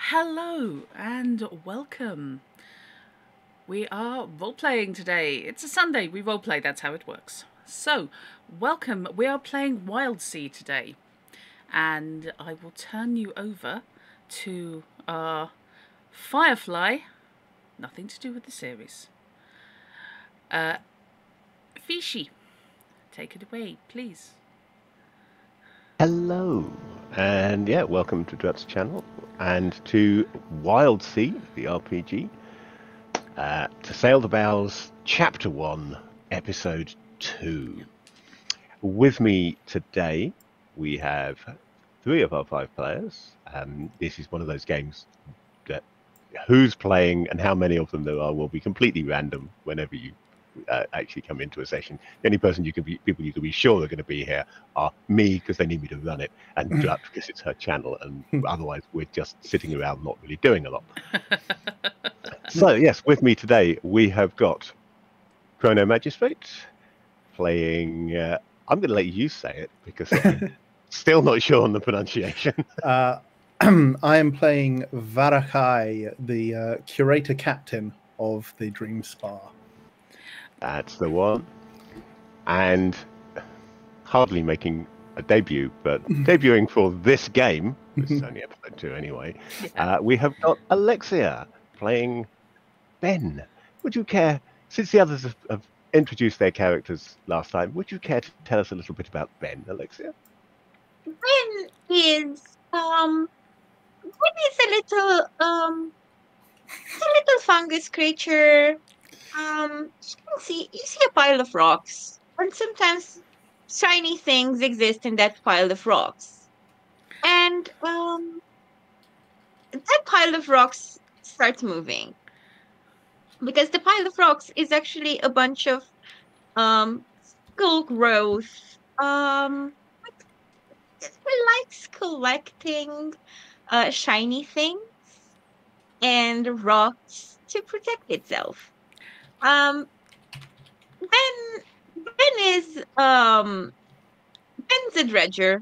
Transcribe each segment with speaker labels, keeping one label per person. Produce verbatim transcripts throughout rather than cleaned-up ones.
Speaker 1: Hello and welcome. We are role-playing today. It's a Sunday, we role-play, that's how it works. So, welcome. We are playing Wildsea today. And I will turn you over to our Firefly, nothing to do with the series. Uh, Fishy, take it away, please.
Speaker 2: Hello, and yeah, welcome to Drut's channel and to Wildsea, the R P G, uh, to Sail the Boughs, Chapter one, Episode two. With me today, we have three of our five players. Um, this is one of those games that who's playing and how many of them there are will be completely random whenever you Uh, actually come into a session. The only person you can be, people you can be sure are going to be here are me because they need me to run it, and Drat because it's her channel, and otherwise we're just sitting around not really doing a lot. So yes, with me today we have got Chrono Magistrate playing. Uh, I'm going to let you say it because I'm still not sure on the pronunciation.
Speaker 3: uh, I am playing Varakai, the uh, curator captain of the Dream Spa.
Speaker 2: That's the one. And hardly making a debut, but debuting for this game, this is only episode two anyway, yeah. uh, we have got Alexia playing Ben. Would you care, since the others have, have introduced their characters last time, would you care to tell us a little bit about Ben, Alexia?
Speaker 4: Ben is, um, Ben is a little, um, it's a little fungus creature. Um, you can see, you see a pile of rocks, and sometimes shiny things exist in that pile of rocks. And, um, that pile of rocks starts moving. Because the pile of rocks is actually a bunch of, um, skull growth. Um, it likes collecting, uh, shiny things and rocks to protect itself. Um, Ben, Ben is, um, Ben's a dredger.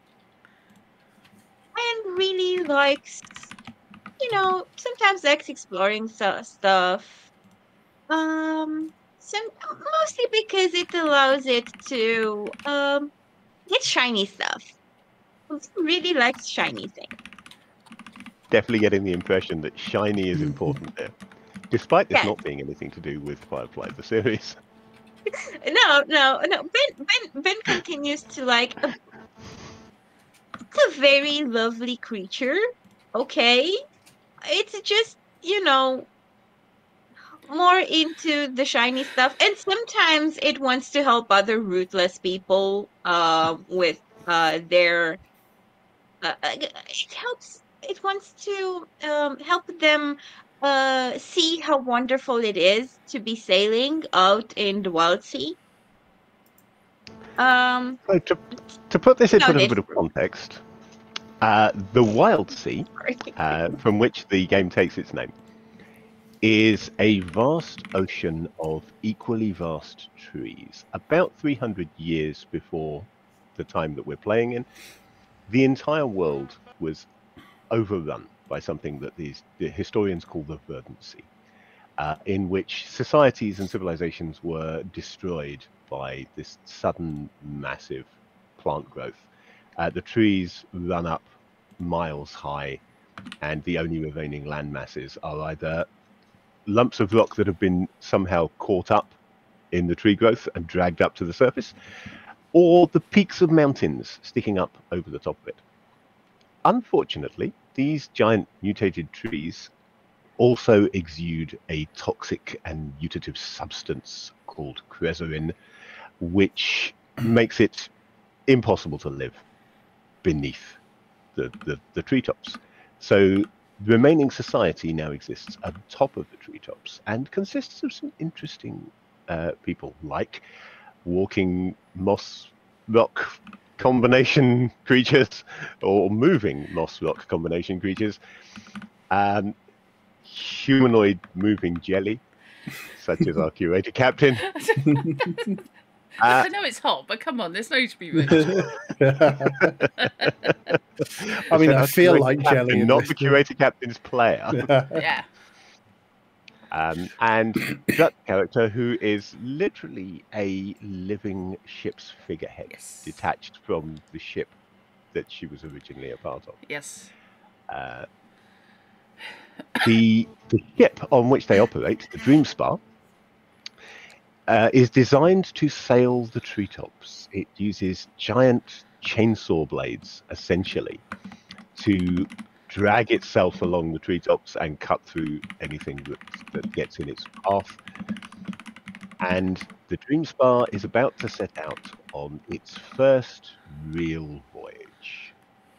Speaker 4: And really likes, you know, sometimes likes exploring so stuff. Um, some, mostly because it allows it to, um, get shiny stuff. He really likes shiny things.
Speaker 2: Definitely getting the impression that shiny is important there. Despite this
Speaker 4: yes.
Speaker 2: not being anything to do with Firefly, the series.
Speaker 4: No, no, no. Ben, Ben, Ben continues to like. A, it's a very lovely creature. Okay, it's just you know more into the shiny stuff, and sometimes it wants to help other rootless people. Uh, with uh their. Uh, it helps. It wants to um help them. Uh, see how wonderful it is to be sailing out in the Wildsea. Um,
Speaker 2: so to, to put this into
Speaker 4: no,
Speaker 2: a little bit of context, uh, the Wildsea, uh, from which the game takes its name, is a vast ocean of equally vast trees. About three hundred years before the time that we're playing in, the entire world was overrun by something that these the historians call the verdant sea, uh, in which societies and civilizations were destroyed by this sudden massive plant growth. Uh, the trees run up miles high, and the only remaining land masses are either lumps of rock that have been somehow caught up in the tree growth and dragged up to the surface, or the peaks of mountains sticking up over the top of it. Unfortunately, these giant mutated trees also exude a toxic and mutative substance called cresorin, which makes it impossible to live beneath the, the, the treetops. So the remaining society now exists at the top of the treetops and consists of some interesting uh, people, like walking moss rock combination creatures, or moving moss rock combination creatures, um, humanoid moving jelly, such as our curator captain.
Speaker 1: uh, I know it's hot, but come on, there's no to be rude.
Speaker 3: I mean, I
Speaker 2: Our
Speaker 3: feel
Speaker 2: curator
Speaker 3: like
Speaker 2: captain,
Speaker 3: jelly. in
Speaker 2: not
Speaker 3: this
Speaker 2: the
Speaker 3: game.
Speaker 2: curator captain's player.
Speaker 1: Yeah.
Speaker 2: Um, and that character who is literally a living ship's figurehead,
Speaker 1: Yes.
Speaker 2: detached from the ship that she was originally a part of.
Speaker 1: Yes.
Speaker 2: Uh, the, the ship on which they operate, the Dream Spar, uh, is designed to sail the treetops. It uses giant chainsaw blades, essentially, to drag itself along the treetops and cut through anything that, that gets in its path. And the Dream Spar is about to set out on its first real voyage.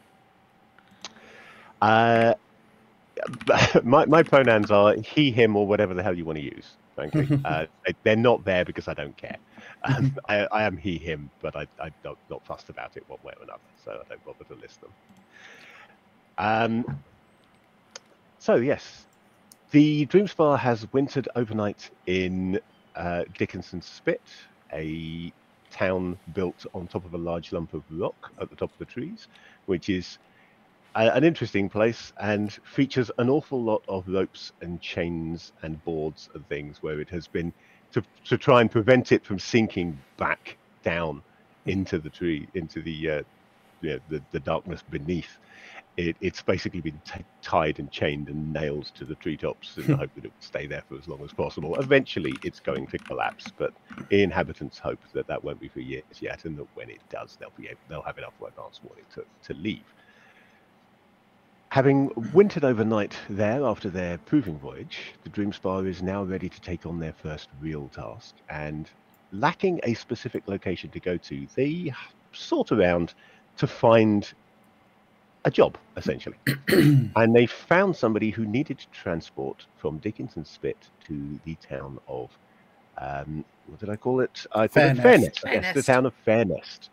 Speaker 2: Uh, my, my pronouns are he, him, or whatever the hell you want to use, frankly. uh, they're not there because I don't care. Um, I, I am he, him, but I, I'm not, not fussed about it one way or another, so I don't bother to list them. Um, so, yes, the Dream Spar has wintered overnight in uh, Dickinson's Spit, a town built on top of a large lump of rock at the top of the trees, which is a, an interesting place and features an awful lot of ropes and chains and boards and things where it has been to, to try and prevent it from sinking back down into the tree, into the uh, you know, the, the darkness beneath. It, it's basically been t tied and chained and nailed to the treetops in the hope that it will stay there for as long as possible. Eventually, it's going to collapse, but the inhabitants hope that that won't be for years yet, and that when it does, they'll be able, they'll have enough advance warning to, to leave. Having wintered overnight there after their proving voyage, the Dream Spar is now ready to take on their first real task, and lacking a specific location to go to, they sort around to find a job, essentially. And they found somebody who needed to transport from Dickinson's Spit to the town of, um, what did I call it? I called it Fairnest. Yes, the town of Fairnest.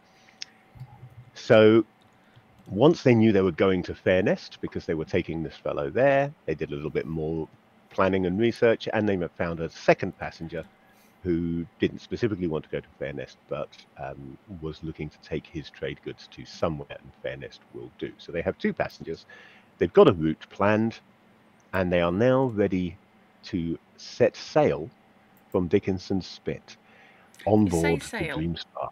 Speaker 2: So once they knew they were going to Fairnest, because they were taking this fellow there, they did a little bit more planning and research, and they found a second passenger who didn't specifically want to go to Fairnest, but um, was looking to take his trade goods to somewhere, and Fairnest will do. So they have two passengers. They've got a route planned, and they are now ready to set sail from Dickinson's Spit on
Speaker 1: You
Speaker 2: board
Speaker 1: say
Speaker 2: the
Speaker 1: sail.
Speaker 2: Dream Spar.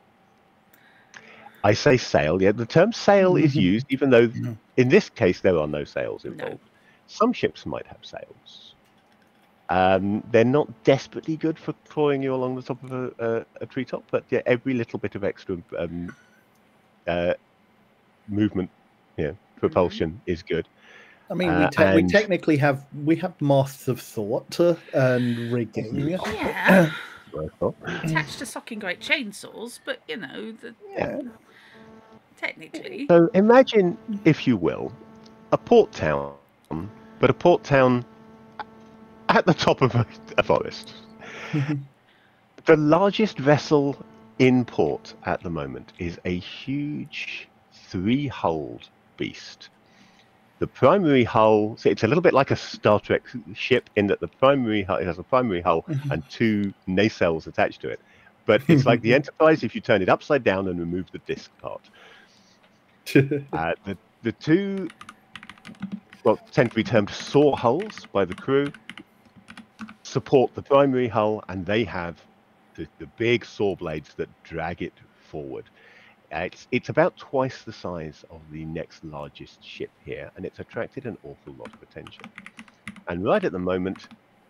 Speaker 2: I say sail. Yeah, the term sail is used, even though in this case there are no sails involved.
Speaker 1: No.
Speaker 2: Some ships might have sails. Um, they're not desperately good for clawing you along the top of a, a, a treetop, but yeah, every little bit of extra um, uh, movement, yeah, propulsion mm-hmm. is good.
Speaker 3: I mean,
Speaker 2: uh,
Speaker 3: we, te
Speaker 2: and...
Speaker 3: we technically have we have masts of thought and rigging.
Speaker 1: Yeah. Attached to socking great chainsaws, but you know, the,
Speaker 3: yeah.
Speaker 1: technically.
Speaker 2: So imagine, if you will, a port town, but a port town at the top of a, a forest. The largest vessel in port at the moment is a huge three-hulled beast. The primary hull, so it's a little bit like a Star Trek ship in that the primary hull, it has a primary hull and two nacelles attached to it. But it's like the Enterprise if you turn it upside down and remove the disc part. uh, the, the two, well, tend to be termed saw hulls by the crew, support the primary hull, and they have the, the big saw blades that drag it forward. Uh, it's, it's about twice the size of the next largest ship here, and it's attracted an awful lot of attention. And right at the moment,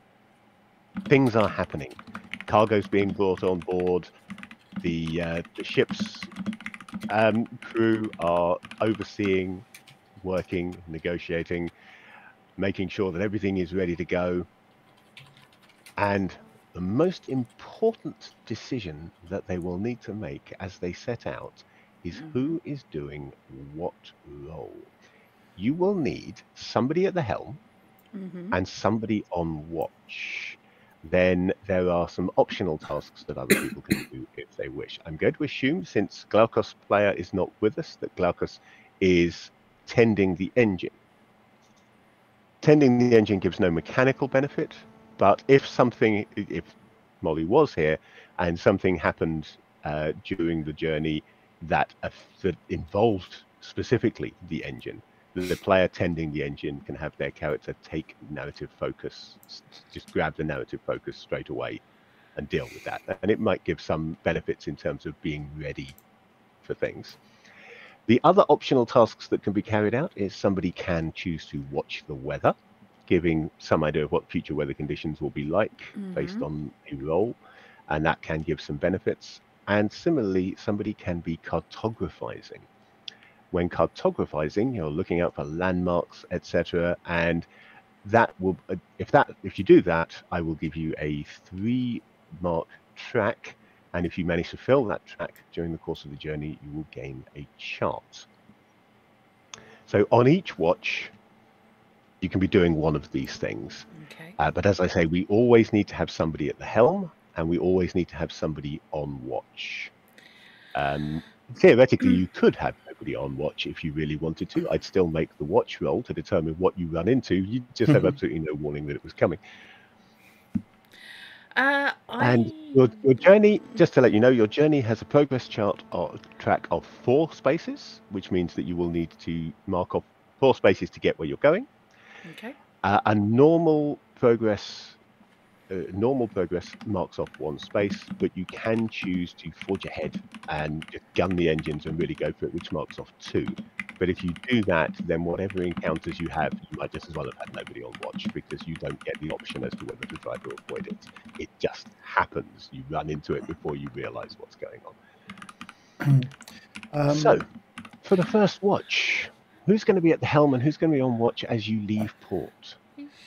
Speaker 2: things are happening. Cargo's being brought on board. The, uh, the ship's um, crew are overseeing, working, negotiating, making sure that everything is ready to go. And the most important decision that they will need to make as they set out is who is doing what role. You will need somebody at the helm mm-hmm. and somebody on watch. Then there are some optional tasks that other people can do if they wish. I'm going to assume, since Glaukos player is not with us, that Glaukos is tending the engine. Tending the engine gives no mechanical benefit, but if something, if Molly was here and something happened uh, during the journey that, uh, that involved specifically the engine. The player tending the engine can have their character take narrative focus, just grab the narrative focus straight away and deal with that. And it might give some benefits in terms of being ready for things. The other optional tasks that can be carried out is somebody can choose to watch the weather, giving some idea of what future weather conditions will be like mm-hmm. based on a role, and that can give some benefits. And similarly, somebody can be cartographizing. When cartographizing, you're looking out for landmarks, et cetera, and that will, if that, if you do that, I will give you a three-mark track, and if you manage to fill that track during the course of the journey, you will gain a chart. So on each watch, you can be doing one of these things.
Speaker 1: Okay.
Speaker 2: Uh, but as I say, we always need to have somebody at the helm, and we always need to have somebody on watch. Um, theoretically, you could have nobody on watch if you really wanted to. I'd still make the watch roll to determine what you run into. You just have absolutely no warning that it was coming.
Speaker 1: Uh, I...
Speaker 2: And your, your journey, just to let you know, your journey has a progress chart or track of four spaces, which means that you will need to mark off four spaces to get where you're going.
Speaker 1: Okay.
Speaker 2: Uh, a normal progress, uh, normal progress marks off one space, but you can choose to forge ahead and just gun the engines and really go for it, which marks off two. But if you do that, then whatever encounters you have, you might just as well have had nobody on watch, because you don't get the option as to whether to try to avoid it. It just happens. You run into it before you realise what's going on. um, so, for the first watch, who's going to be at the helm and who's going to be on watch as you leave port?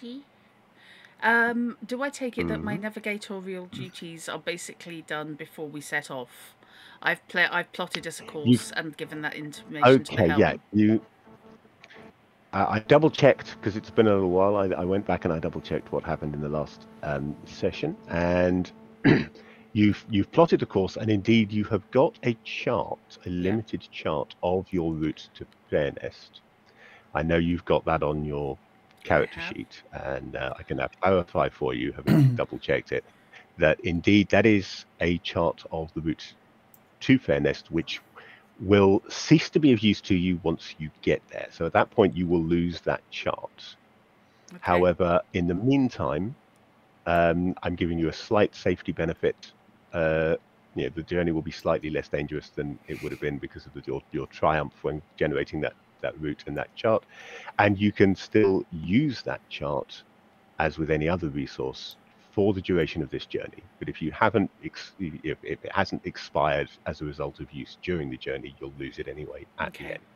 Speaker 1: Um, do I take it
Speaker 2: mm-hmm.
Speaker 1: that my navigatorial duties are basically done before we set off? I've pl I've plotted us a course You've... and given that information
Speaker 2: okay,
Speaker 1: to the helm.
Speaker 2: yeah, you. Uh, I double checked because it's been a little while. I, I went back and I double checked what happened in the last um, session, and you've you've plotted a course, and indeed you have got a chart, a limited yeah. chart of your route to Fairnest. I know you've got that on your character sheet, and uh, I can now clarify for you, having double checked it, that indeed that is a chart of the route to Fairnest, which will cease to be of use to you once you get there. So at that point, you will lose that chart. Okay. However, in the meantime, um, I'm giving you a slight safety benefit. Uh, you know, the journey will be slightly less dangerous than it would have been because of the, your, your triumph when generating that, that route and that chart. And you can still use that chart, as with any other resource, for the duration of this journey. But if you haven't, ex if it hasn't expired as a result of use during the journey, you'll lose it anyway at
Speaker 1: okay.
Speaker 2: the end.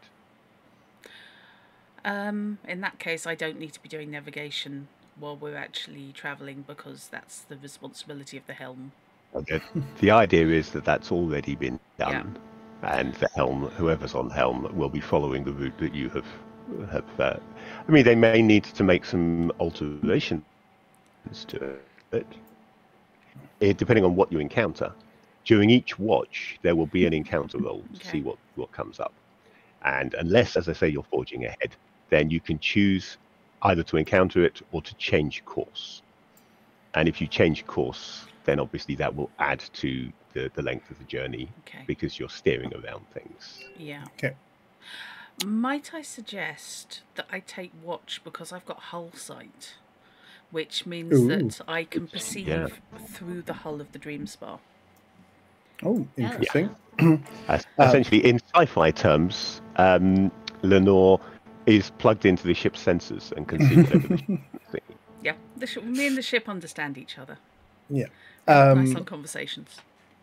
Speaker 1: Um, in that case, I don't need to be doing navigation while we're actually travelling, because that's the responsibility of the helm.
Speaker 2: Okay. The idea is that that's already been done, yeah. and the helm, whoever's on helm, will be following the route that you have. have uh, I mean, they may need to make some alterations to it. It, it, depending on what you encounter. During each watch, there will be an encounter roll to okay. see what, what comes up. And unless, as I say, you're forging ahead, then you can choose either to encounter it or to change course. And if you change course, then obviously that will add to the, the length of the journey, okay. because you're steering around things.
Speaker 1: Yeah.
Speaker 3: Okay.
Speaker 1: Might I suggest that I take watch because I've got hull sight? Which means Ooh. that I can perceive yeah. through the hull of the Dream Spar.
Speaker 3: Oh, interesting.
Speaker 2: Yeah. uh, essentially, in sci-fi terms, um, Lenore is plugged into the ship's sensors and can see whatever the ship is seeing.
Speaker 1: Yeah, the sh me and the ship understand each other.
Speaker 3: Yeah. Um,
Speaker 1: nice long conversations.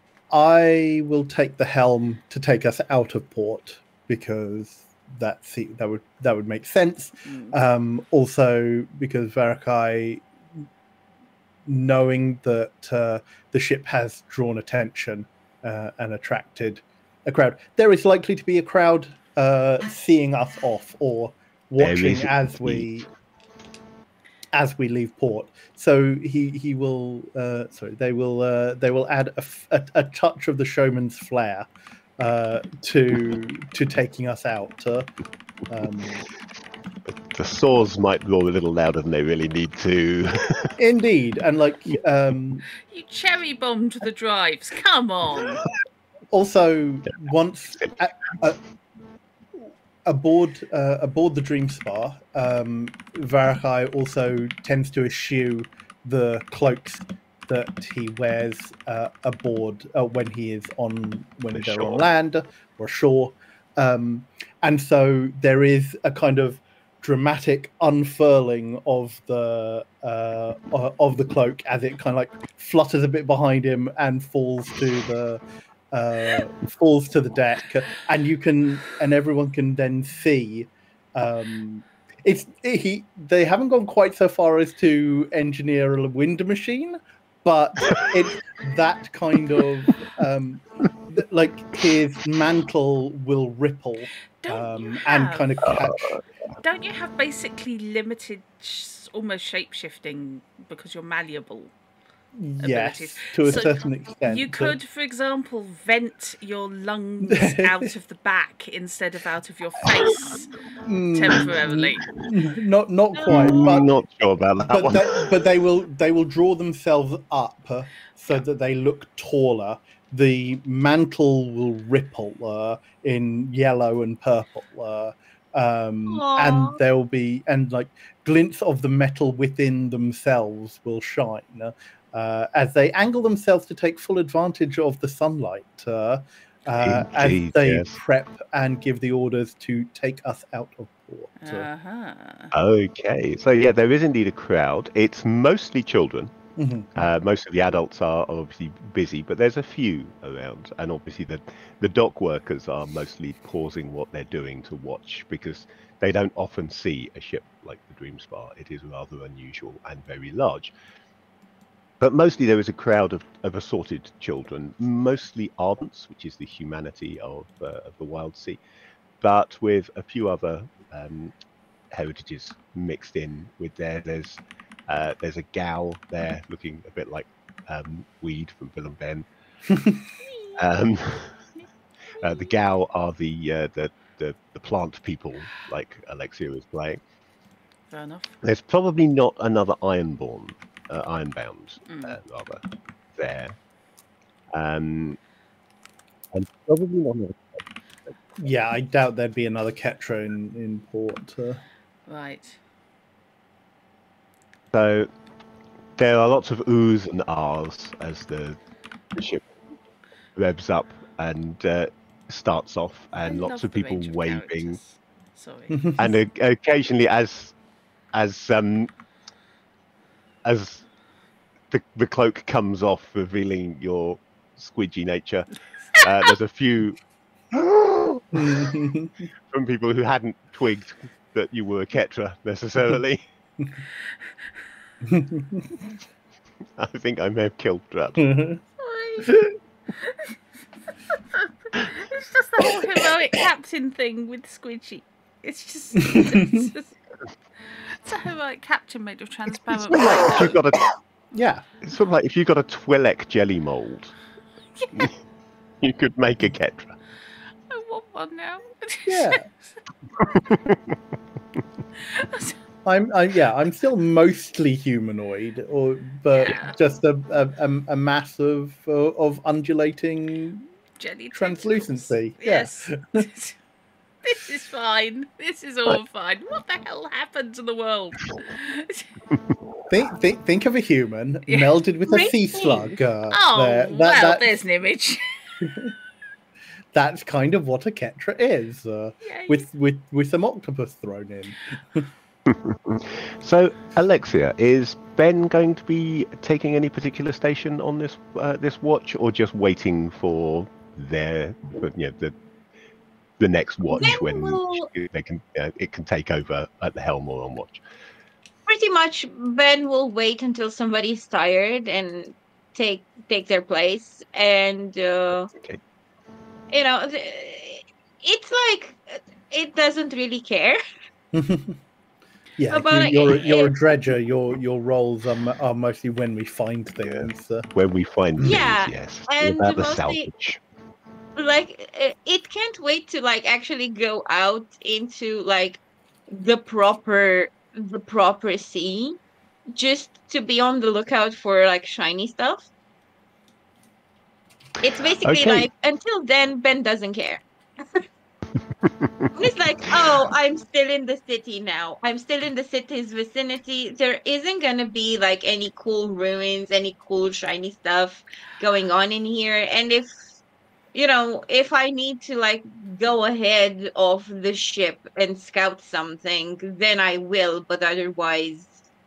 Speaker 3: I will take the helm to take us out of port, because that that would that would make sense. Mm. Um, also, because Varakai, knowing that uh, the ship has drawn attention uh, and attracted a crowd, there is likely to be a crowd uh, seeing us off or watching as we as we leave port. So he he will uh, sorry they will uh, they will add a, a, a touch of the showman's flair uh to to taking us out. uh, um
Speaker 2: the saws might roll a little louder than they really need to.
Speaker 3: Indeed. And like um
Speaker 1: you cherry bombed the drives, come on.
Speaker 3: Also, once uh, uh, aboard uh, aboard the Dream Spa, um, Varakai also tends to eschew the cloaks that he wears uh, aboard uh, when he is on when
Speaker 2: The
Speaker 3: they're
Speaker 2: shore.
Speaker 3: on land or shore, um, and so there is a kind of dramatic unfurling of the uh, of the cloak as it kind of like flutters a bit behind him and falls to the uh, falls to the deck, and you can and everyone can then see. Um, it's he. They haven't gone quite so far as to engineer a wind machine, but it's that kind of um, th- like his mantle will ripple
Speaker 1: Don't you
Speaker 3: um, and
Speaker 1: have-
Speaker 3: kind of catch.
Speaker 1: Don't you have basically limited, sh- almost shape shifting because you're malleable?
Speaker 3: Yes,
Speaker 1: abilities.
Speaker 3: to a
Speaker 1: So
Speaker 3: certain extent.
Speaker 1: You
Speaker 3: but-
Speaker 1: could, for example, vent your lungs out of the back instead of out of your face
Speaker 3: Mm,
Speaker 1: temporarily.
Speaker 3: mm, Not not quite,
Speaker 2: I'm
Speaker 3: but
Speaker 2: not sure about that
Speaker 3: but
Speaker 2: one.
Speaker 3: they, but they will they will draw themselves up uh, so
Speaker 1: Yeah.
Speaker 3: that they look taller. The mantle will ripple uh, in yellow and purple, uh, um, and
Speaker 4: Aw.
Speaker 3: there will be and like glints of the metal within themselves will shine uh, as they angle themselves to take full advantage of the sunlight. Uh, uh, as
Speaker 2: Indeed,
Speaker 3: they
Speaker 2: yes.
Speaker 3: prep and give the orders to take us out of port. Uh,
Speaker 1: Uh-huh.
Speaker 2: Okay, so yeah, there is indeed a crowd. It's mostly children.
Speaker 3: mhm.
Speaker 2: Uh, most of the adults are obviously busy, but there's a few around, and obviously the the dock workers are mostly pausing what they're doing to watch because they don't often see a ship like the Dream Spa. It is rather unusual and very large. But mostly there is a crowd of, of assorted children, mostly ardents, which is the humanity of uh, of the Wildsea, but with a few other um, heritages mixed in with there. There's uh, there's a gal there looking a bit like um, Weed from Bill and Ben. um, uh, the gal are the, uh, the the the plant people, like Alexia is playing.
Speaker 1: Fair enough.
Speaker 2: There's probably not another Ironborn, uh, Ironbound,
Speaker 1: Mm.
Speaker 2: uh, rather, there. Um, and probably not another.
Speaker 3: Yeah, I doubt there'd be another Ketra in, in port. Uh,
Speaker 1: Right.
Speaker 2: So there are lots of oohs and ahs as the, the ship revs up and uh, starts off,
Speaker 1: I
Speaker 2: and lots
Speaker 1: love
Speaker 2: of
Speaker 1: the
Speaker 2: people
Speaker 1: range of
Speaker 2: waving,
Speaker 1: characters. Sorry.
Speaker 2: and uh, occasionally as as um as the the cloak comes off, revealing your squidgy nature. Uh, there's a few from people who hadn't twigged that you were a Ketra necessarily. I think I may have killed Drat.
Speaker 1: Sorry. It's just the whole heroic captain thing with Squidgy. It's just, it's just it's a heroic captain made of transparent
Speaker 2: It's like if you've
Speaker 1: Play-Doh.
Speaker 2: got a,
Speaker 3: yeah,
Speaker 2: it's sort of like if you've got a Twi'lek jelly mold, you could make a Ketra.
Speaker 1: I want one now.
Speaker 3: yeah. I'm, I, yeah, I'm still mostly humanoid, or but
Speaker 1: Yeah.
Speaker 3: just a, a, a, a mass of uh, of undulating.
Speaker 1: Jelly
Speaker 3: Translucency,
Speaker 1: tentacles. Yes. This is fine. This is all fine. What the hell happened to the world?
Speaker 3: Think, think, think of a human
Speaker 1: Yeah.
Speaker 3: melded with a sea
Speaker 4: Really?
Speaker 3: slug. Uh,
Speaker 1: Oh,
Speaker 3: there. That-
Speaker 1: well,
Speaker 3: that-
Speaker 1: there's an image.
Speaker 3: That's kind of what a Ketra is, uh,
Speaker 1: Yay.
Speaker 3: with with with some octopus thrown in.
Speaker 2: So, Alexia, is Ben going to be taking any particular station on this uh, this watch, or just waiting for their, for, you know, the the next watch
Speaker 4: Ben
Speaker 2: when
Speaker 4: will-
Speaker 2: they can uh, it can take over at the helm or on watch?
Speaker 4: Pretty much, Ben will wait until somebody's tired and take take their place, and uh,
Speaker 2: Okay.
Speaker 4: you know, th- it's like it doesn't really care.
Speaker 3: Yeah,
Speaker 4: About
Speaker 3: you, you're
Speaker 4: it-
Speaker 3: you're a
Speaker 4: it-
Speaker 3: dredger. Your your roles are, mo- are mostly when we find things. Uh,
Speaker 2: Where we find
Speaker 4: Yeah,
Speaker 2: things, yes.
Speaker 4: and
Speaker 2: About the
Speaker 4: mostly-
Speaker 2: salvage.
Speaker 4: Like uh, it can't wait to like actually go out into like the proper the proper sea, just to be on the lookout for like shiny stuff. It's basically
Speaker 2: Okay.
Speaker 4: like until then Ben doesn't care. It's like, oh, I'm still in the city now. I'm still in the city's vicinity. There isn't gonna be like any cool ruins, any cool shiny stuff going on in here. And if you know, if I need to like go ahead of the ship and scout something, then I will. But otherwise,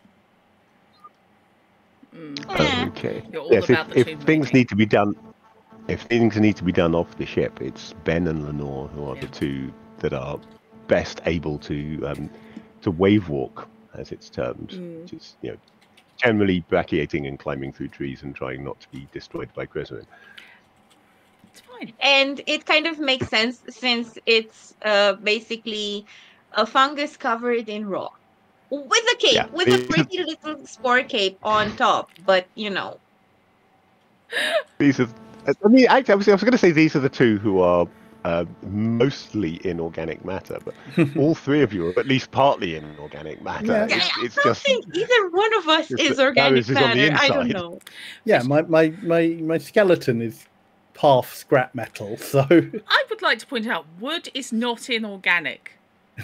Speaker 1: Mm.
Speaker 4: eh.
Speaker 2: Okay.
Speaker 1: You're all
Speaker 2: Yes, if,
Speaker 1: about the
Speaker 2: if
Speaker 1: tomb
Speaker 2: things
Speaker 1: raiding.
Speaker 2: need to be done, if things need to be done off the ship, it's Ben and Lenore who are
Speaker 1: Yeah.
Speaker 2: the two that are best able to um, to wave walk, as it's termed,
Speaker 1: Mm.
Speaker 2: which is you know generally brachiating and climbing through trees and trying not to be destroyed by Kresoin.
Speaker 1: It's fine.
Speaker 4: And it kind of makes sense since it's uh basically a fungus covered in rock with a cape,
Speaker 2: Yeah.
Speaker 4: with a pretty little spore cape on top. But you know,
Speaker 2: These are. I mean, actually, I was, I was going to say these are the two who are uh, mostly in organic matter, but all three of you are at least partly in organic matter.
Speaker 3: Yeah.
Speaker 4: I,
Speaker 2: It's,
Speaker 4: I
Speaker 2: it's
Speaker 4: don't
Speaker 2: just
Speaker 4: think either one of us
Speaker 2: it's
Speaker 4: is
Speaker 2: that
Speaker 4: organic
Speaker 2: Darius is on the
Speaker 4: matter. I don't
Speaker 2: inside.
Speaker 4: know.
Speaker 3: Yeah, my, my, my, my skeleton is half scrap metal, so
Speaker 1: I would like to point out, wood is not inorganic.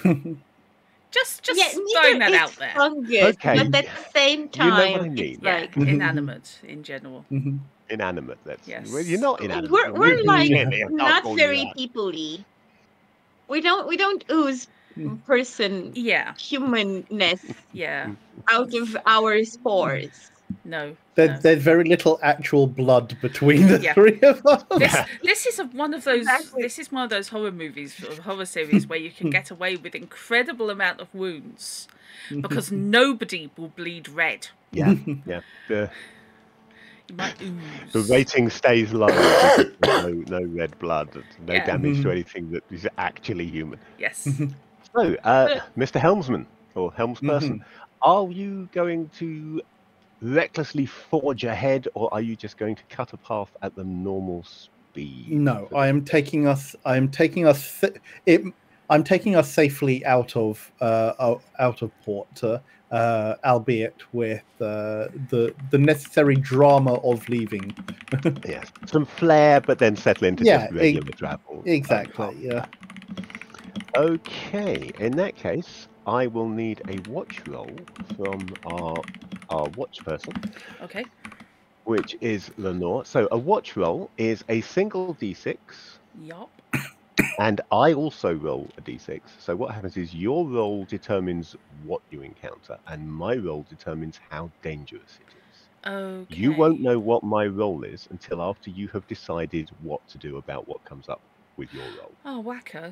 Speaker 1: Just, just
Speaker 4: Yeah,
Speaker 1: throwing
Speaker 4: neither
Speaker 1: that
Speaker 4: is
Speaker 1: out there.
Speaker 4: fungus,
Speaker 2: Okay.
Speaker 4: but at the same
Speaker 2: You know
Speaker 4: time,
Speaker 2: what I mean.
Speaker 4: it's
Speaker 1: Yeah,
Speaker 4: like
Speaker 1: inanimate in general.
Speaker 3: Mhm.
Speaker 2: Inanimate. That's
Speaker 1: Yes.
Speaker 2: well, you're not inanimate.
Speaker 4: we're
Speaker 2: You're
Speaker 4: we're
Speaker 2: moving.
Speaker 4: like
Speaker 2: Clearly, I can't
Speaker 4: not
Speaker 2: call you
Speaker 4: very
Speaker 2: that.
Speaker 4: people-y. We don't we don't ooze person
Speaker 1: Yeah,
Speaker 4: humanness
Speaker 1: yeah.
Speaker 4: out of our spores.
Speaker 1: No,
Speaker 3: There,
Speaker 1: no.
Speaker 3: There's very little actual blood between the
Speaker 1: Yeah.
Speaker 3: three of us.
Speaker 1: This, this is a, one of those.
Speaker 4: Exactly.
Speaker 1: This is one of those horror movies, or horror series, where you can get away with incredible amount of wounds because nobody will bleed red.
Speaker 2: Yeah, yeah. The,
Speaker 1: You might
Speaker 2: the
Speaker 1: ooze.
Speaker 2: rating stays low. Because there's no, no red blood, no
Speaker 1: Yeah.
Speaker 2: damage to anything that is actually human.
Speaker 1: Yes.
Speaker 2: So, uh, Mister Helmsman or helmsperson,
Speaker 3: Mhm.
Speaker 2: are you going to recklessly forge ahead, or are you just going to cut a path at the normal speed?
Speaker 3: No,
Speaker 2: for
Speaker 3: I
Speaker 2: this?
Speaker 3: am taking us. I am taking us. sa- It, I'm taking us safely out of uh, out- out of port, uh, uh, albeit with uh, the the necessary drama of leaving.
Speaker 2: Yes, some flair, but then settle into
Speaker 3: Yeah,
Speaker 2: just
Speaker 3: e-
Speaker 2: regular travel.
Speaker 3: Exactly.
Speaker 2: Um,
Speaker 3: Yeah.
Speaker 2: Okay, in that case, I will need a watch roll from our our watch person,
Speaker 1: Okay.
Speaker 2: which is Lenore. So a watch roll is a single d six,
Speaker 1: Yup.
Speaker 2: and I also roll a d six. So what happens is your roll determines what you encounter, and my roll determines how dangerous it is.
Speaker 1: Okay.
Speaker 2: You won't know what my roll is until after you have decided what to do about what comes up with your roll.
Speaker 1: Oh, wacko.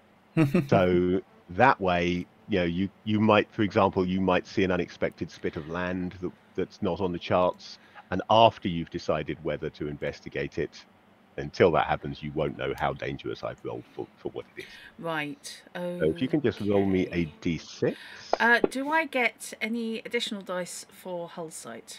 Speaker 2: So that way, you know, you, you might, for example, you might see an unexpected spit of land that, that's not on the charts, and after you've decided whether to investigate it, until that happens, you won't know how dangerous I've rolled for, for what it is.
Speaker 1: Right. Oh.
Speaker 2: So if you can just roll me a d six.
Speaker 1: Uh, do I get any additional dice for hull sight?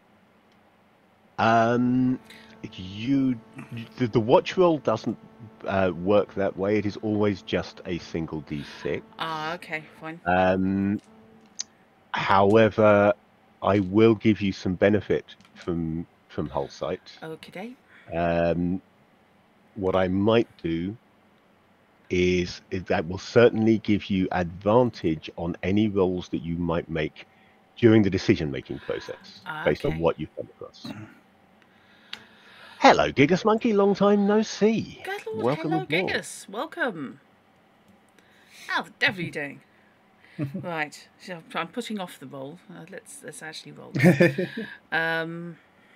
Speaker 2: Um, you the, the watch roll doesn't uh, work that way. It is always just a single d six.
Speaker 1: Ah, okay, fine.
Speaker 2: Um, however, I will give you some benefit from from hull sight.
Speaker 1: Okay.
Speaker 2: Um, what I might do is, is that will certainly give you advantage on any rolls that you might make during the decision-making process,
Speaker 1: Ah,
Speaker 2: based
Speaker 1: okay.
Speaker 2: on what you've come across. Hello, Gigas Monkey. Long time no see.
Speaker 1: Good Lord,
Speaker 2: Welcome
Speaker 1: hello,
Speaker 2: aboard.
Speaker 1: Gigas. Welcome. How the devil are you doing? Right, so I'm putting off the roll. Uh, let's let's actually roll. um.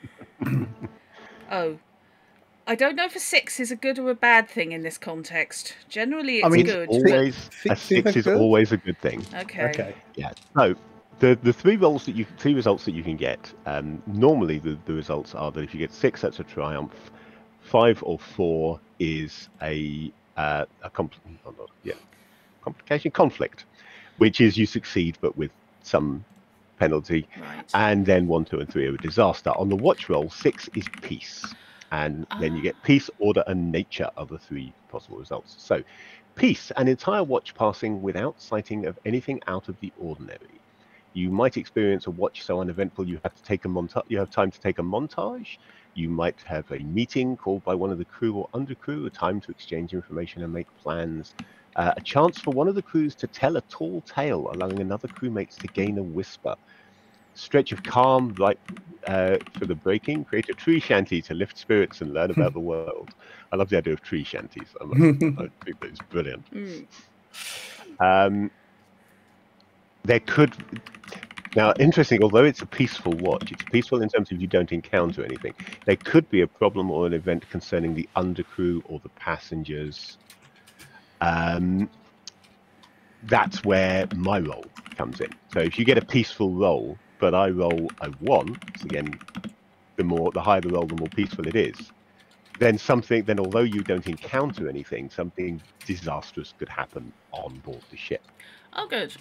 Speaker 1: Oh, I don't know if a six is a good or a bad thing in this context. Generally, it's
Speaker 3: I mean,
Speaker 1: good.
Speaker 2: It's always a
Speaker 3: Six is
Speaker 2: six
Speaker 3: a
Speaker 2: is
Speaker 3: good?
Speaker 2: always a good thing.
Speaker 1: but... Okay.
Speaker 3: Okay.
Speaker 2: Yeah. So the the three rolls that you three results that you can get. Um, normally the, the results are that if you get six, that's a triumph. Five or four is a uh, a compl- oh, not, yeah complication conflict, which is you succeed but with some penalty.
Speaker 1: Right.
Speaker 2: And then one, two, and three are a disaster. On the watch roll, six is peace, and then you
Speaker 1: Ah.
Speaker 2: get peace, order, and nature are the three possible results. So, peace, an entire watch passing without sighting of anything out of the ordinary. You might experience a watch so uneventful you have to take a monta- You have time to take a montage. You might have a meeting called by one of the crew or undercrew, a time to exchange information and make plans. Uh, a chance for one of the crews to tell a tall tale, allowing another crewmates to gain a whisper. Stretch of calm, right uh, for the breaking. Create a tree shanty to lift spirits and learn about the world. I love the idea of tree shanties. I, I think that is brilliant.
Speaker 1: Mm.
Speaker 2: Um, there could... Now, interesting, although it's a peaceful watch, it's peaceful in terms of you don't encounter anything. There could be a problem or an event concerning the undercrew or the passengers. Um, that's where my role comes in. So if you get a peaceful roll, but I roll a one, so again, the more, the higher the roll, the more peaceful it is, then something, then although you don't encounter anything, something disastrous could happen on board the ship.
Speaker 1: Oh, good.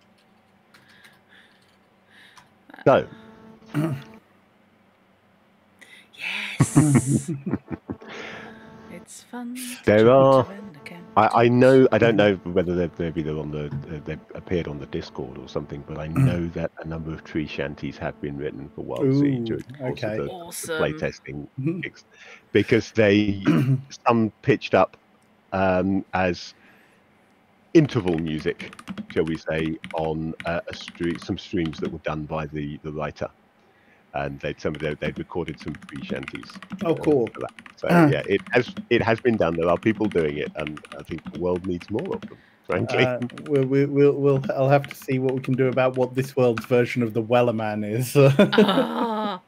Speaker 2: So,
Speaker 1: yes, it's fun. To
Speaker 2: there are.
Speaker 1: again.
Speaker 2: I, I know. I don't know whether they've maybe they're on the uh, they've appeared on the Discord or something, but I know that a number of tree shanties have been written for Wildsea during the course
Speaker 3: okay.
Speaker 2: of the,
Speaker 1: Awesome.
Speaker 2: the playtesting, because they some pitched up um, as interval music, shall we say, on uh, a stream, some streams that were done by the the writer. And they'd some of their, they'd recorded some tree shanties.
Speaker 3: Oh, cool!
Speaker 2: For that. So uh, yeah, it has it has been done. There are people doing it, and I think the world needs more of them. Frankly,
Speaker 3: uh, we'll, we'll we'll I'll have to see what we can do about what this world's version of the Wellerman is.
Speaker 1: Ah,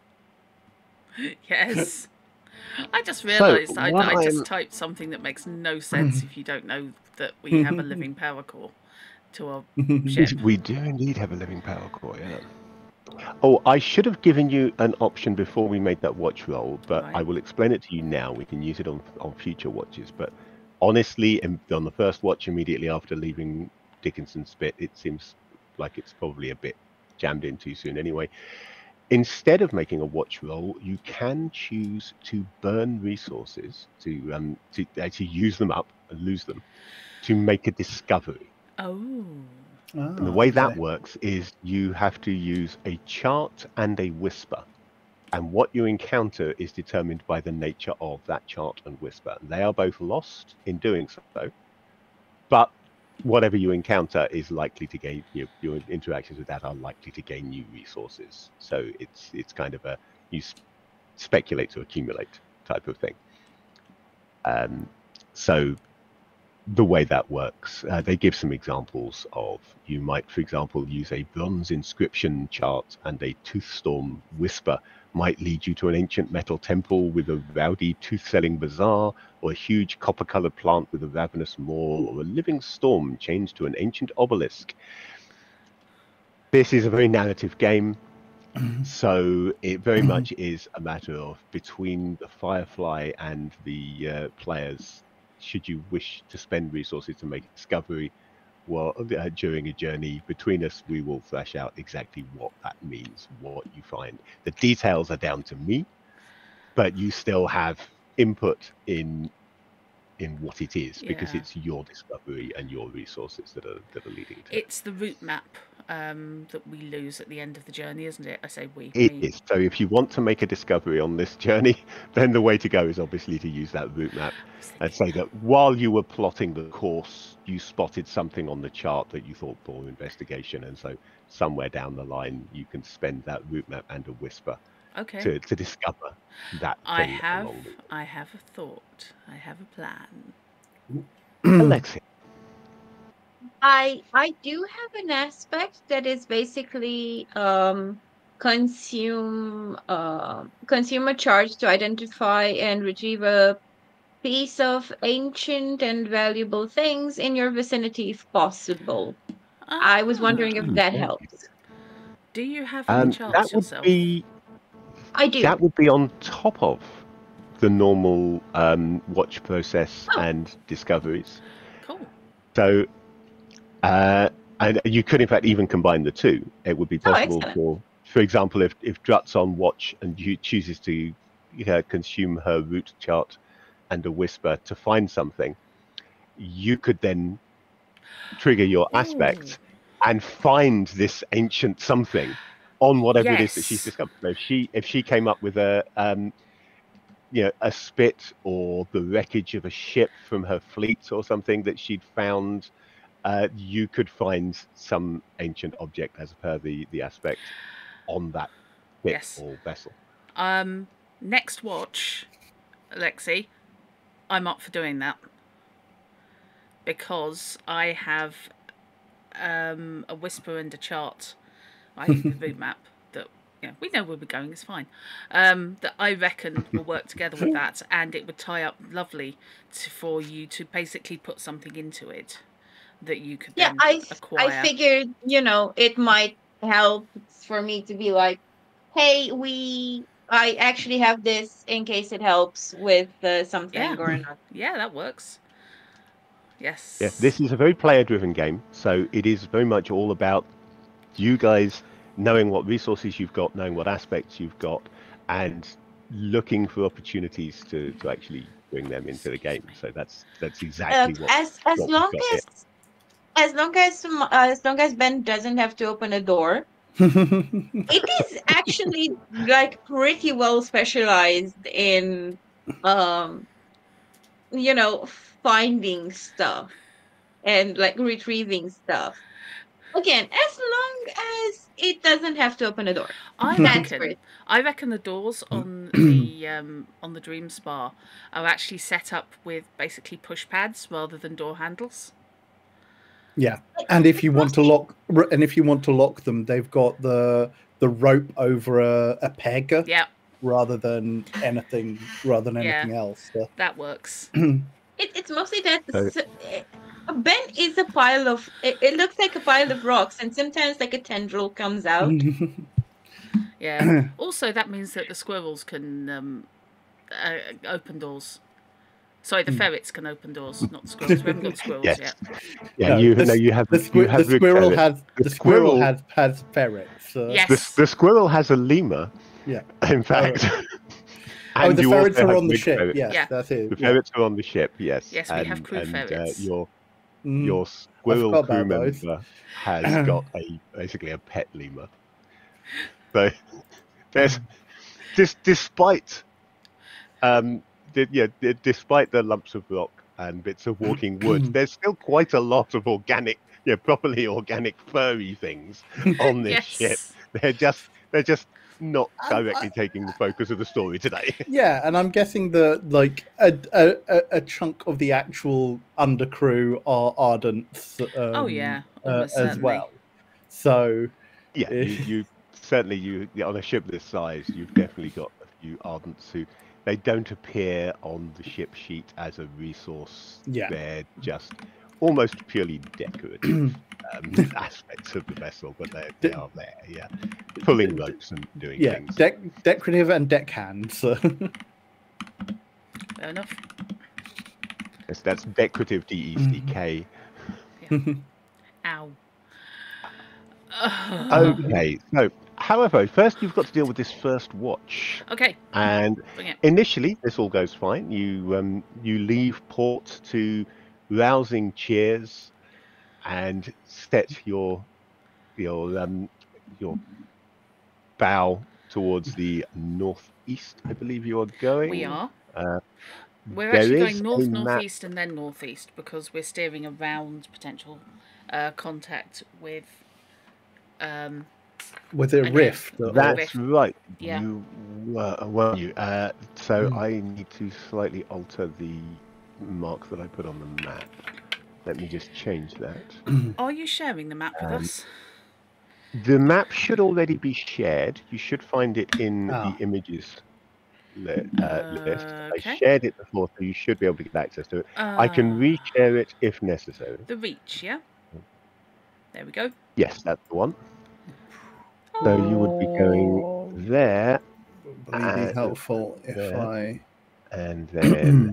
Speaker 1: yes. I just realised so, I, I just typed something that makes no sense if you don't know that we have a living power core to our ship.
Speaker 2: We do indeed have a living power core. Yeah. Oh, I should have given you an option before we made that watch roll, but right. I will explain it to you now. We can use it on on future watches. But honestly, on the first watch immediately after leaving Dickinson's bit, it seems like it's probably a bit jammed in too soon anyway. Instead of making a watch roll, you can choose to burn resources, to um, to actually use them up and lose them, to make a discovery.
Speaker 1: Oh.
Speaker 2: Oh, and the way that works is you have to use a chart and a whisper. And what you encounter is determined by the nature of that chart and whisper. And they are both lost in doing so. But whatever you encounter is likely to gain, you know, your interactions with that are likely to gain new resources. So it's it's kind of a, you speculate to accumulate type of thing. Um, so the way that works, uh, they give some examples of, you might, for example, use a bronze inscription chart, and a toothstorm whisper might lead you to an ancient metal temple with a rowdy tooth-selling bazaar, or a huge copper-colored plant with a ravenous maw, or a living storm changed to an ancient obelisk. This is a very narrative game, so it very much is a matter of, between the Firefly and the uh, players, should you wish to spend resources to make a discovery, well, uh, during a journey between us, we will flesh out exactly what that means, what you find. The details are down to me, but you still have input in in what it is, because
Speaker 1: yeah.
Speaker 2: it's your discovery and your resources that are that are leading to it.
Speaker 1: It's the route map um, that we lose at the end of the journey, isn't it? I say we.
Speaker 2: It
Speaker 1: me.
Speaker 2: is. So if you want to make a discovery on this journey, then the way to go is obviously to use that route map and say that while you were plotting the course, you spotted something on the chart that you thought bore investigation, and so somewhere down the line you can spend that route map and a whisper
Speaker 1: okay.
Speaker 2: to, to discover that thing.
Speaker 1: I have,
Speaker 2: along the way.
Speaker 1: I have a thought. I have a plan.
Speaker 2: Alexia.
Speaker 4: I I do have an aspect that is basically um, consume uh, consume a charge to identify and retrieve a piece of ancient and valuable things in your vicinity if possible.
Speaker 1: Ah.
Speaker 4: I was wondering if that helps.
Speaker 1: Do you have any
Speaker 2: Um,
Speaker 1: charts
Speaker 2: that would
Speaker 1: yourself?
Speaker 2: be
Speaker 4: I do.
Speaker 2: that would be on top of the normal um, watch process
Speaker 4: Oh.
Speaker 2: and discoveries.
Speaker 1: Cool.
Speaker 2: So, uh, and you could in fact even combine the two. It would be
Speaker 4: Oh,
Speaker 2: possible
Speaker 4: excellent.
Speaker 2: for, for example, if if Drut's on watch and you chooses to you know, consume her route chart and a whisper to find something, you could then trigger your
Speaker 1: Ooh.
Speaker 2: aspect and find this ancient something on whatever it is that she's
Speaker 1: Yes.
Speaker 2: discovered. So if she if she came up with a um, you know, a spit or the wreckage of a ship from her fleet or something that she'd found, uh, you could find some ancient object as per the the aspect on that ship
Speaker 1: Yes.
Speaker 2: or vessel.
Speaker 1: Um, next watch, Alexi, I'm up for doing that because I have um, a whisper and a chart. I have the route map that, you know, we know where we're going. It's fine. Um, that I reckon will work together with that, and it would tie up lovely to, for you to basically put something into it that you could
Speaker 4: Yeah,
Speaker 1: then
Speaker 4: I
Speaker 1: acquire.
Speaker 4: I figured, you know, it might help for me to be like, hey, we I actually have this in case it helps with uh, something
Speaker 1: Yeah.
Speaker 4: or another.
Speaker 1: Yeah, that works. Yes.
Speaker 2: Yeah, this is a very player-driven game, so it is very much all about you guys knowing what resources you've got, knowing what aspects you've got, and looking for opportunities to, to actually bring them into the game. So that's that's
Speaker 4: Uh,
Speaker 2: exactly what,
Speaker 4: as as
Speaker 2: what we've
Speaker 4: long
Speaker 2: got here.
Speaker 4: as as long as m- uh, as long as Ben doesn't have to open a door, it is actually like pretty well specialized in um you know finding stuff and like retrieving stuff. Again, as long as it doesn't have to open a door.
Speaker 1: I
Speaker 4: That's
Speaker 1: reckon.
Speaker 4: great.
Speaker 1: I reckon the doors on the um, on the Dream Spa are actually set up with basically push pads rather than door handles.
Speaker 3: Yeah, and if you want to lock, and if you want to lock them, they've got the the rope over a, a peg,
Speaker 1: Yeah,
Speaker 3: rather than anything, rather than
Speaker 1: Yeah.
Speaker 3: anything else. So,
Speaker 1: that works.
Speaker 4: It, it's mostly that
Speaker 2: So-
Speaker 4: s- eh, Ben is a pile of. It, it looks like a pile of rocks, and sometimes like a tendril comes out.
Speaker 1: Yeah. Also, that means that the squirrels can um, uh, open doors. Sorry, the ferrets can open doors, not the squirrels. We haven't got the squirrels
Speaker 2: Yes.
Speaker 1: yet.
Speaker 2: Yeah,
Speaker 3: No,
Speaker 2: you
Speaker 3: the
Speaker 2: no,
Speaker 3: s-
Speaker 2: you have
Speaker 3: the,
Speaker 2: you
Speaker 3: squir-
Speaker 2: have
Speaker 3: the squirrel
Speaker 2: ferret.
Speaker 3: has
Speaker 2: The
Speaker 3: the squirrel
Speaker 2: squirrel-
Speaker 3: has has ferrets. Uh,
Speaker 1: Yes.
Speaker 2: The, the squirrel has a lemur,
Speaker 3: Yeah.
Speaker 2: in fact.
Speaker 3: Oh,
Speaker 2: And
Speaker 3: the
Speaker 2: you
Speaker 3: ferrets
Speaker 2: also
Speaker 3: are
Speaker 2: have
Speaker 3: on the
Speaker 2: big
Speaker 3: ship.
Speaker 2: ferrets.
Speaker 3: Yes,
Speaker 1: Yeah.
Speaker 3: that's it.
Speaker 2: The
Speaker 3: yeah.
Speaker 2: ferrets are on the ship, yes.
Speaker 1: Yes, we have
Speaker 2: and,
Speaker 1: crew
Speaker 2: and,
Speaker 1: ferrets.
Speaker 2: Uh, your
Speaker 3: Mm.
Speaker 2: your squirrel
Speaker 3: forgot
Speaker 2: crew
Speaker 3: about those.
Speaker 2: member has got a basically a pet lemur. So there's just despite um the, yeah d- despite the lumps of rock and bits of walking wood, there's still quite a lot of organic, yeah, properly organic furry things on this
Speaker 1: Yes.
Speaker 2: ship. They're just they're just not
Speaker 3: Um,
Speaker 2: directly
Speaker 3: I-
Speaker 2: taking the focus of the story today.
Speaker 3: Yeah, and I'm guessing that like a, a, a- a chunk of the actual undercrew are ardents. Um,
Speaker 1: Oh, yeah,
Speaker 3: uh,
Speaker 1: almost
Speaker 3: as
Speaker 1: certainly.
Speaker 3: well. So
Speaker 2: Yeah, you, you certainly you yeah, on a ship this size, you've definitely got a few ardents who they don't appear on the ship sheet as a resource.
Speaker 3: Yeah.
Speaker 2: They're just almost purely decorative um, aspects of the vessel, but they they are there. Yeah, pulling ropes and doing
Speaker 3: yeah,
Speaker 2: things.
Speaker 3: dec- decorative and deckhands.
Speaker 1: Fair enough.
Speaker 2: Yes, that's decorative D E C K.
Speaker 1: Ow.
Speaker 2: Okay, so however, first you've got to deal with this first watch.
Speaker 1: Okay,
Speaker 2: And
Speaker 1: bring it.
Speaker 2: initially, this all goes fine. You um, you leave port to rousing cheers and set your your um, your bow towards the northeast. I believe you are going.
Speaker 1: We are.
Speaker 2: Uh,
Speaker 1: We're
Speaker 2: there
Speaker 1: actually
Speaker 2: is
Speaker 1: going north,
Speaker 2: a map-
Speaker 1: northeast, and then northeast because we're steering around potential uh, contact with. Um,
Speaker 3: With a
Speaker 1: Okay.
Speaker 3: rift.
Speaker 1: That-
Speaker 3: or-
Speaker 2: That's right.
Speaker 1: Yeah.
Speaker 2: You were, were you? Uh, so
Speaker 3: Hmm.
Speaker 2: I need to slightly alter the mark that I put on the map. Let me just change that.
Speaker 1: are you sharing the map with
Speaker 2: Um,
Speaker 1: us?
Speaker 2: The map should already be shared. You should find it in
Speaker 3: Ah.
Speaker 2: the images li- uh, list.
Speaker 1: Okay.
Speaker 2: I shared it before, so you should be able to get access to it.
Speaker 1: Uh,
Speaker 2: I can reshare it if necessary.
Speaker 1: The reach, yeah? There we go.
Speaker 2: Yes, that's the one. So you would be going there,
Speaker 3: Would it be
Speaker 2: Uh,
Speaker 3: helpful if
Speaker 2: there.
Speaker 3: I?
Speaker 2: and then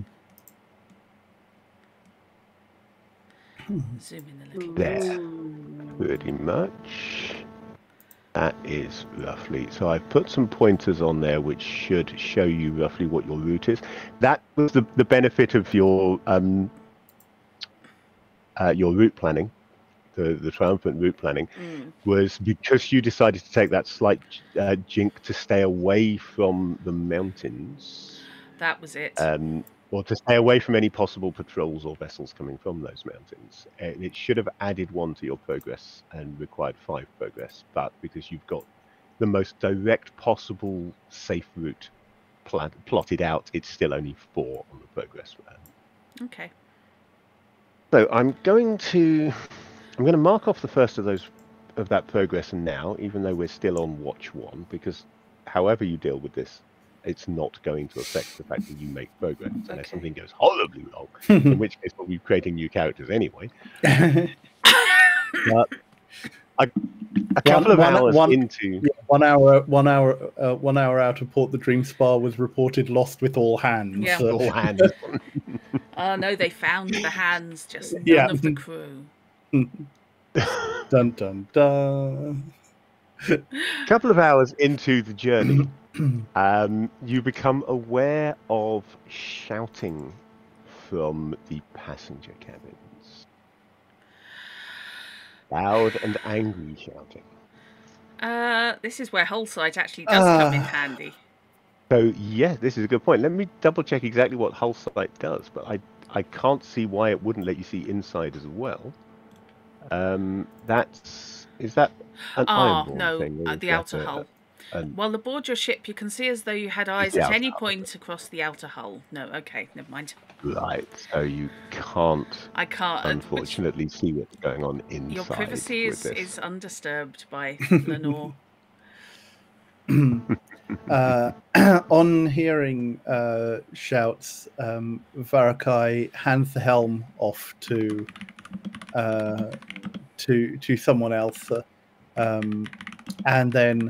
Speaker 1: Zoom in a little
Speaker 2: there.
Speaker 1: bit.
Speaker 2: Pretty much. That is roughly. So I've put some pointers on there which should show you roughly what your route is. That was the, the benefit of your um, uh, your route planning, the, the triumphant route planning,
Speaker 1: Mm.
Speaker 2: was because you decided to take that slight uh, jink to stay away from the mountains.
Speaker 1: That was it.
Speaker 2: Um, or to stay away from any possible patrols or vessels coming from those mountains. And it should have added one to your progress and required five progress, but because you've got the most direct possible safe route pl plotted out, it's still only four on the progress.
Speaker 1: Okay.
Speaker 2: So I'm going to I'm going to mark off the first of those of that progress now, even though we're still on watch one, because however you deal with this, it's not going to affect the fact that you make progress unless
Speaker 1: Okay.
Speaker 2: something goes horribly wrong, in which case we'll be creating new characters anyway. But a, a couple
Speaker 3: one,
Speaker 2: of hours
Speaker 3: one,
Speaker 2: into
Speaker 3: yeah, one hour, one hour, uh, one hour out of port, the Dream Spa was reported lost with all hands.
Speaker 1: Yeah.
Speaker 3: Uh,
Speaker 2: all hands.
Speaker 1: Oh no, they found the hands, just none
Speaker 3: Yeah.
Speaker 1: of the crew.
Speaker 3: Dun dun dun.
Speaker 2: A couple of hours into the journey, um, you become aware of shouting from the passenger cabins. Loud and angry shouting.
Speaker 1: Uh, this is where Hull Sight actually does come in
Speaker 3: Ah.
Speaker 1: handy.
Speaker 2: So yeah, this is a good point. Let me double check exactly what Hull Sight does, but I I can't see why it wouldn't let you see inside as well. Um, that's is that an
Speaker 1: Ah,
Speaker 2: ironborn
Speaker 1: no,
Speaker 2: thing? or
Speaker 1: at
Speaker 2: is
Speaker 1: the
Speaker 2: that
Speaker 1: outer
Speaker 2: a-
Speaker 1: hull.
Speaker 2: an-
Speaker 1: Well, aboard your ship, you can see as though you had eyes
Speaker 2: the
Speaker 1: at
Speaker 2: outer
Speaker 1: any
Speaker 2: hull,
Speaker 1: point across the outer hull. No, okay, never mind.
Speaker 2: Right, so you can't
Speaker 1: I can't. uh, which-
Speaker 2: unfortunately see what's going on inside.
Speaker 1: Your privacy
Speaker 2: with
Speaker 1: is,
Speaker 2: this.
Speaker 1: is undisturbed by Lenore.
Speaker 3: uh, on hearing uh, shouts, um, Varakai hands the helm off to uh, to to someone else, uh, um, and then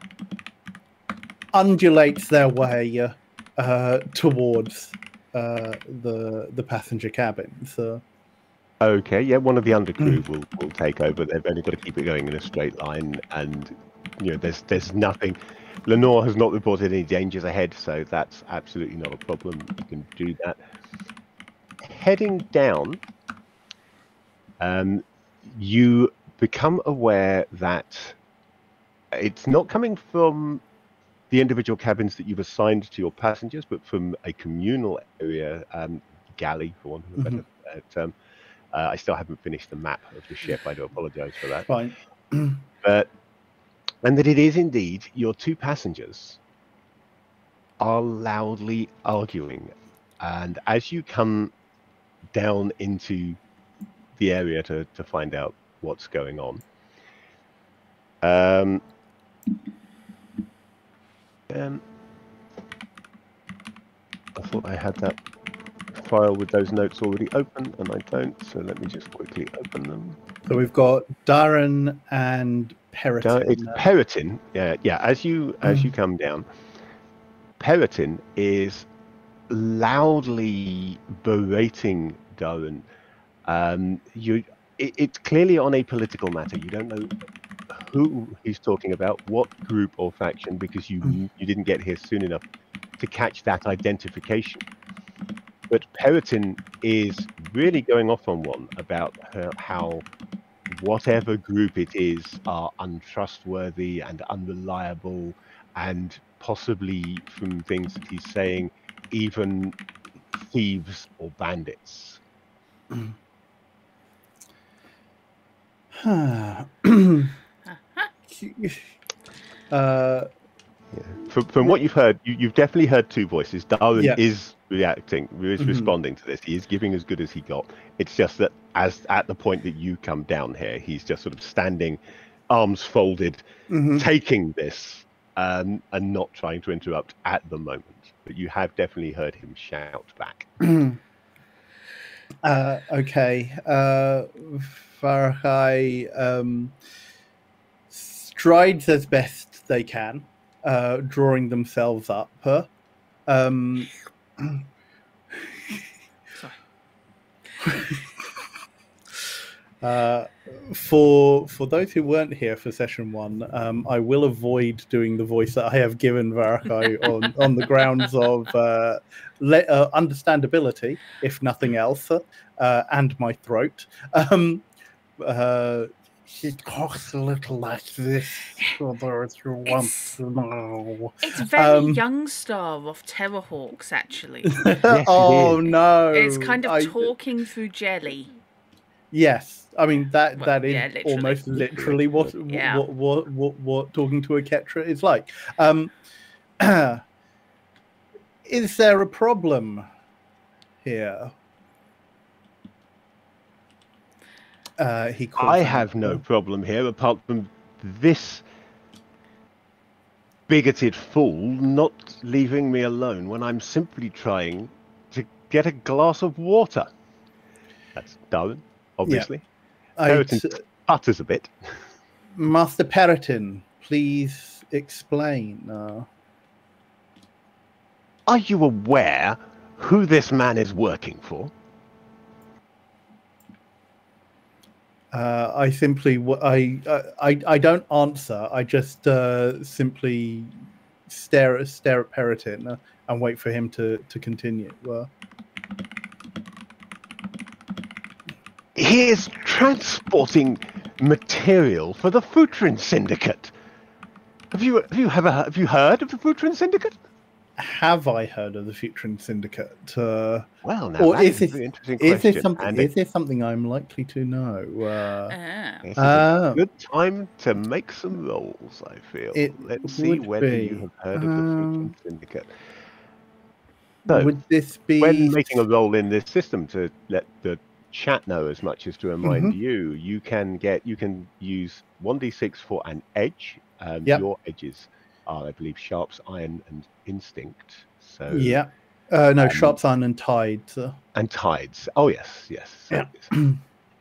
Speaker 3: undulates their way uh, towards uh, the the passenger cabin. So,
Speaker 2: Okay, yeah, one of the undercrew will will take over. They've only got to keep it going in a straight line, and you know, there's there's nothing. Lenore has not reported any dangers ahead, so that's absolutely not a problem. You can do that. Heading down, um, you become aware that it's not coming from the individual cabins that you've assigned to your passengers, but from a communal area, um, galley, for want of a better uh, term. Uh, I still haven't finished the map of the ship. I do apologise for that.
Speaker 3: fine.
Speaker 2: But and that it is indeed your two passengers are loudly arguing, and as you come down into the area to to find out what's going on, um, um I thought I had that file with those notes already open, and I don't. So let me just quickly open them.
Speaker 3: So we've got Darren and Periton.
Speaker 2: It's Periton. Yeah, yeah. As you as you come down, Periton is loudly berating Darren. Um, you, it, it's clearly on a political matter. You don't know who he's talking about, what group or faction, because you you didn't get here soon enough to catch that identification. But Periton is really going off on one about her, how whatever group it is are untrustworthy and unreliable, and possibly, from things that he's saying, even thieves or bandits.
Speaker 3: uh,
Speaker 2: Yeah. From, from what you've heard, you, you've definitely heard two voices. Darwin
Speaker 3: Yeah.
Speaker 2: is reacting, is
Speaker 3: Mhm.
Speaker 2: responding to this. He is giving as good as he got. It's just that as at the point that you come down here, he's just sort of standing, arms folded,
Speaker 3: mhm.
Speaker 2: taking this, um, and not trying to interrupt at the moment. But you have definitely heard him shout back.
Speaker 3: uh, okay. Uh, Farahai um, strides as best they can, uh, drawing themselves up. Huh? Um, uh, for for those who weren't here for session one, um, I will avoid doing the voice that I have given Varakai on, on the grounds of uh, le- uh, understandability, if nothing else, uh, and my throat. Um, uh, it costs a little like this, for those who want
Speaker 1: It's-
Speaker 3: to know.
Speaker 1: It's very
Speaker 3: Um,
Speaker 1: young star of Terrorhawks, actually.
Speaker 2: it
Speaker 3: oh
Speaker 2: is.
Speaker 3: no!
Speaker 1: It's kind of
Speaker 3: I-
Speaker 1: talking through jelly.
Speaker 3: Yes, I mean that
Speaker 1: Well,
Speaker 3: that is
Speaker 1: yeah, literally.
Speaker 3: almost literally what
Speaker 1: Yeah.
Speaker 3: what, what what what talking to a Ketra is like. Um, is there a problem here? Uh, he calls
Speaker 2: I
Speaker 3: out.
Speaker 2: have no problem here apart from this bigoted fool not leaving me alone when I'm simply trying to get a glass of water. That's Darwin, obviously.
Speaker 3: I,
Speaker 2: Peretin sputters a bit.
Speaker 3: Master Peretin, please explain. Uh,
Speaker 2: Are you aware who this man is working for?
Speaker 3: uh, I simply, w- I, uh, I, I don't answer. I just uh, simply stare at stare at Peretin uh, and wait for him to to continue. Uh,
Speaker 2: He is transporting material for the Futrin Syndicate. Have you have you ever have you heard of the Futrin Syndicate?
Speaker 3: have I heard of the Futrin Syndicate? Uh,
Speaker 2: Well, now
Speaker 3: or
Speaker 2: that
Speaker 3: is
Speaker 2: is a
Speaker 3: this
Speaker 2: very interesting
Speaker 3: is
Speaker 2: question.
Speaker 3: this something
Speaker 2: and
Speaker 3: is this something I'm likely to know? Uh,
Speaker 1: Ah.
Speaker 2: This is
Speaker 3: Oh.
Speaker 2: a good time to make some rolls, I feel.
Speaker 3: It
Speaker 2: Let's see
Speaker 3: would
Speaker 2: whether
Speaker 3: be.
Speaker 2: you have heard of the
Speaker 3: Um,
Speaker 2: Futrin Syndicate. So,
Speaker 3: would this be
Speaker 2: when making a roll in this system, to let the chat know as much as to remind
Speaker 3: Mhm.
Speaker 2: you, you can get you can use one d six for an edge. Um,
Speaker 3: Yep.
Speaker 2: Your edges are, I believe, sharps, iron, and instinct. So
Speaker 3: Yeah. Uh, no,
Speaker 2: um,
Speaker 3: Sharps Iron and Tides. Uh,
Speaker 2: and tides. Oh yes, yes. So
Speaker 3: Yeah.
Speaker 2: yes.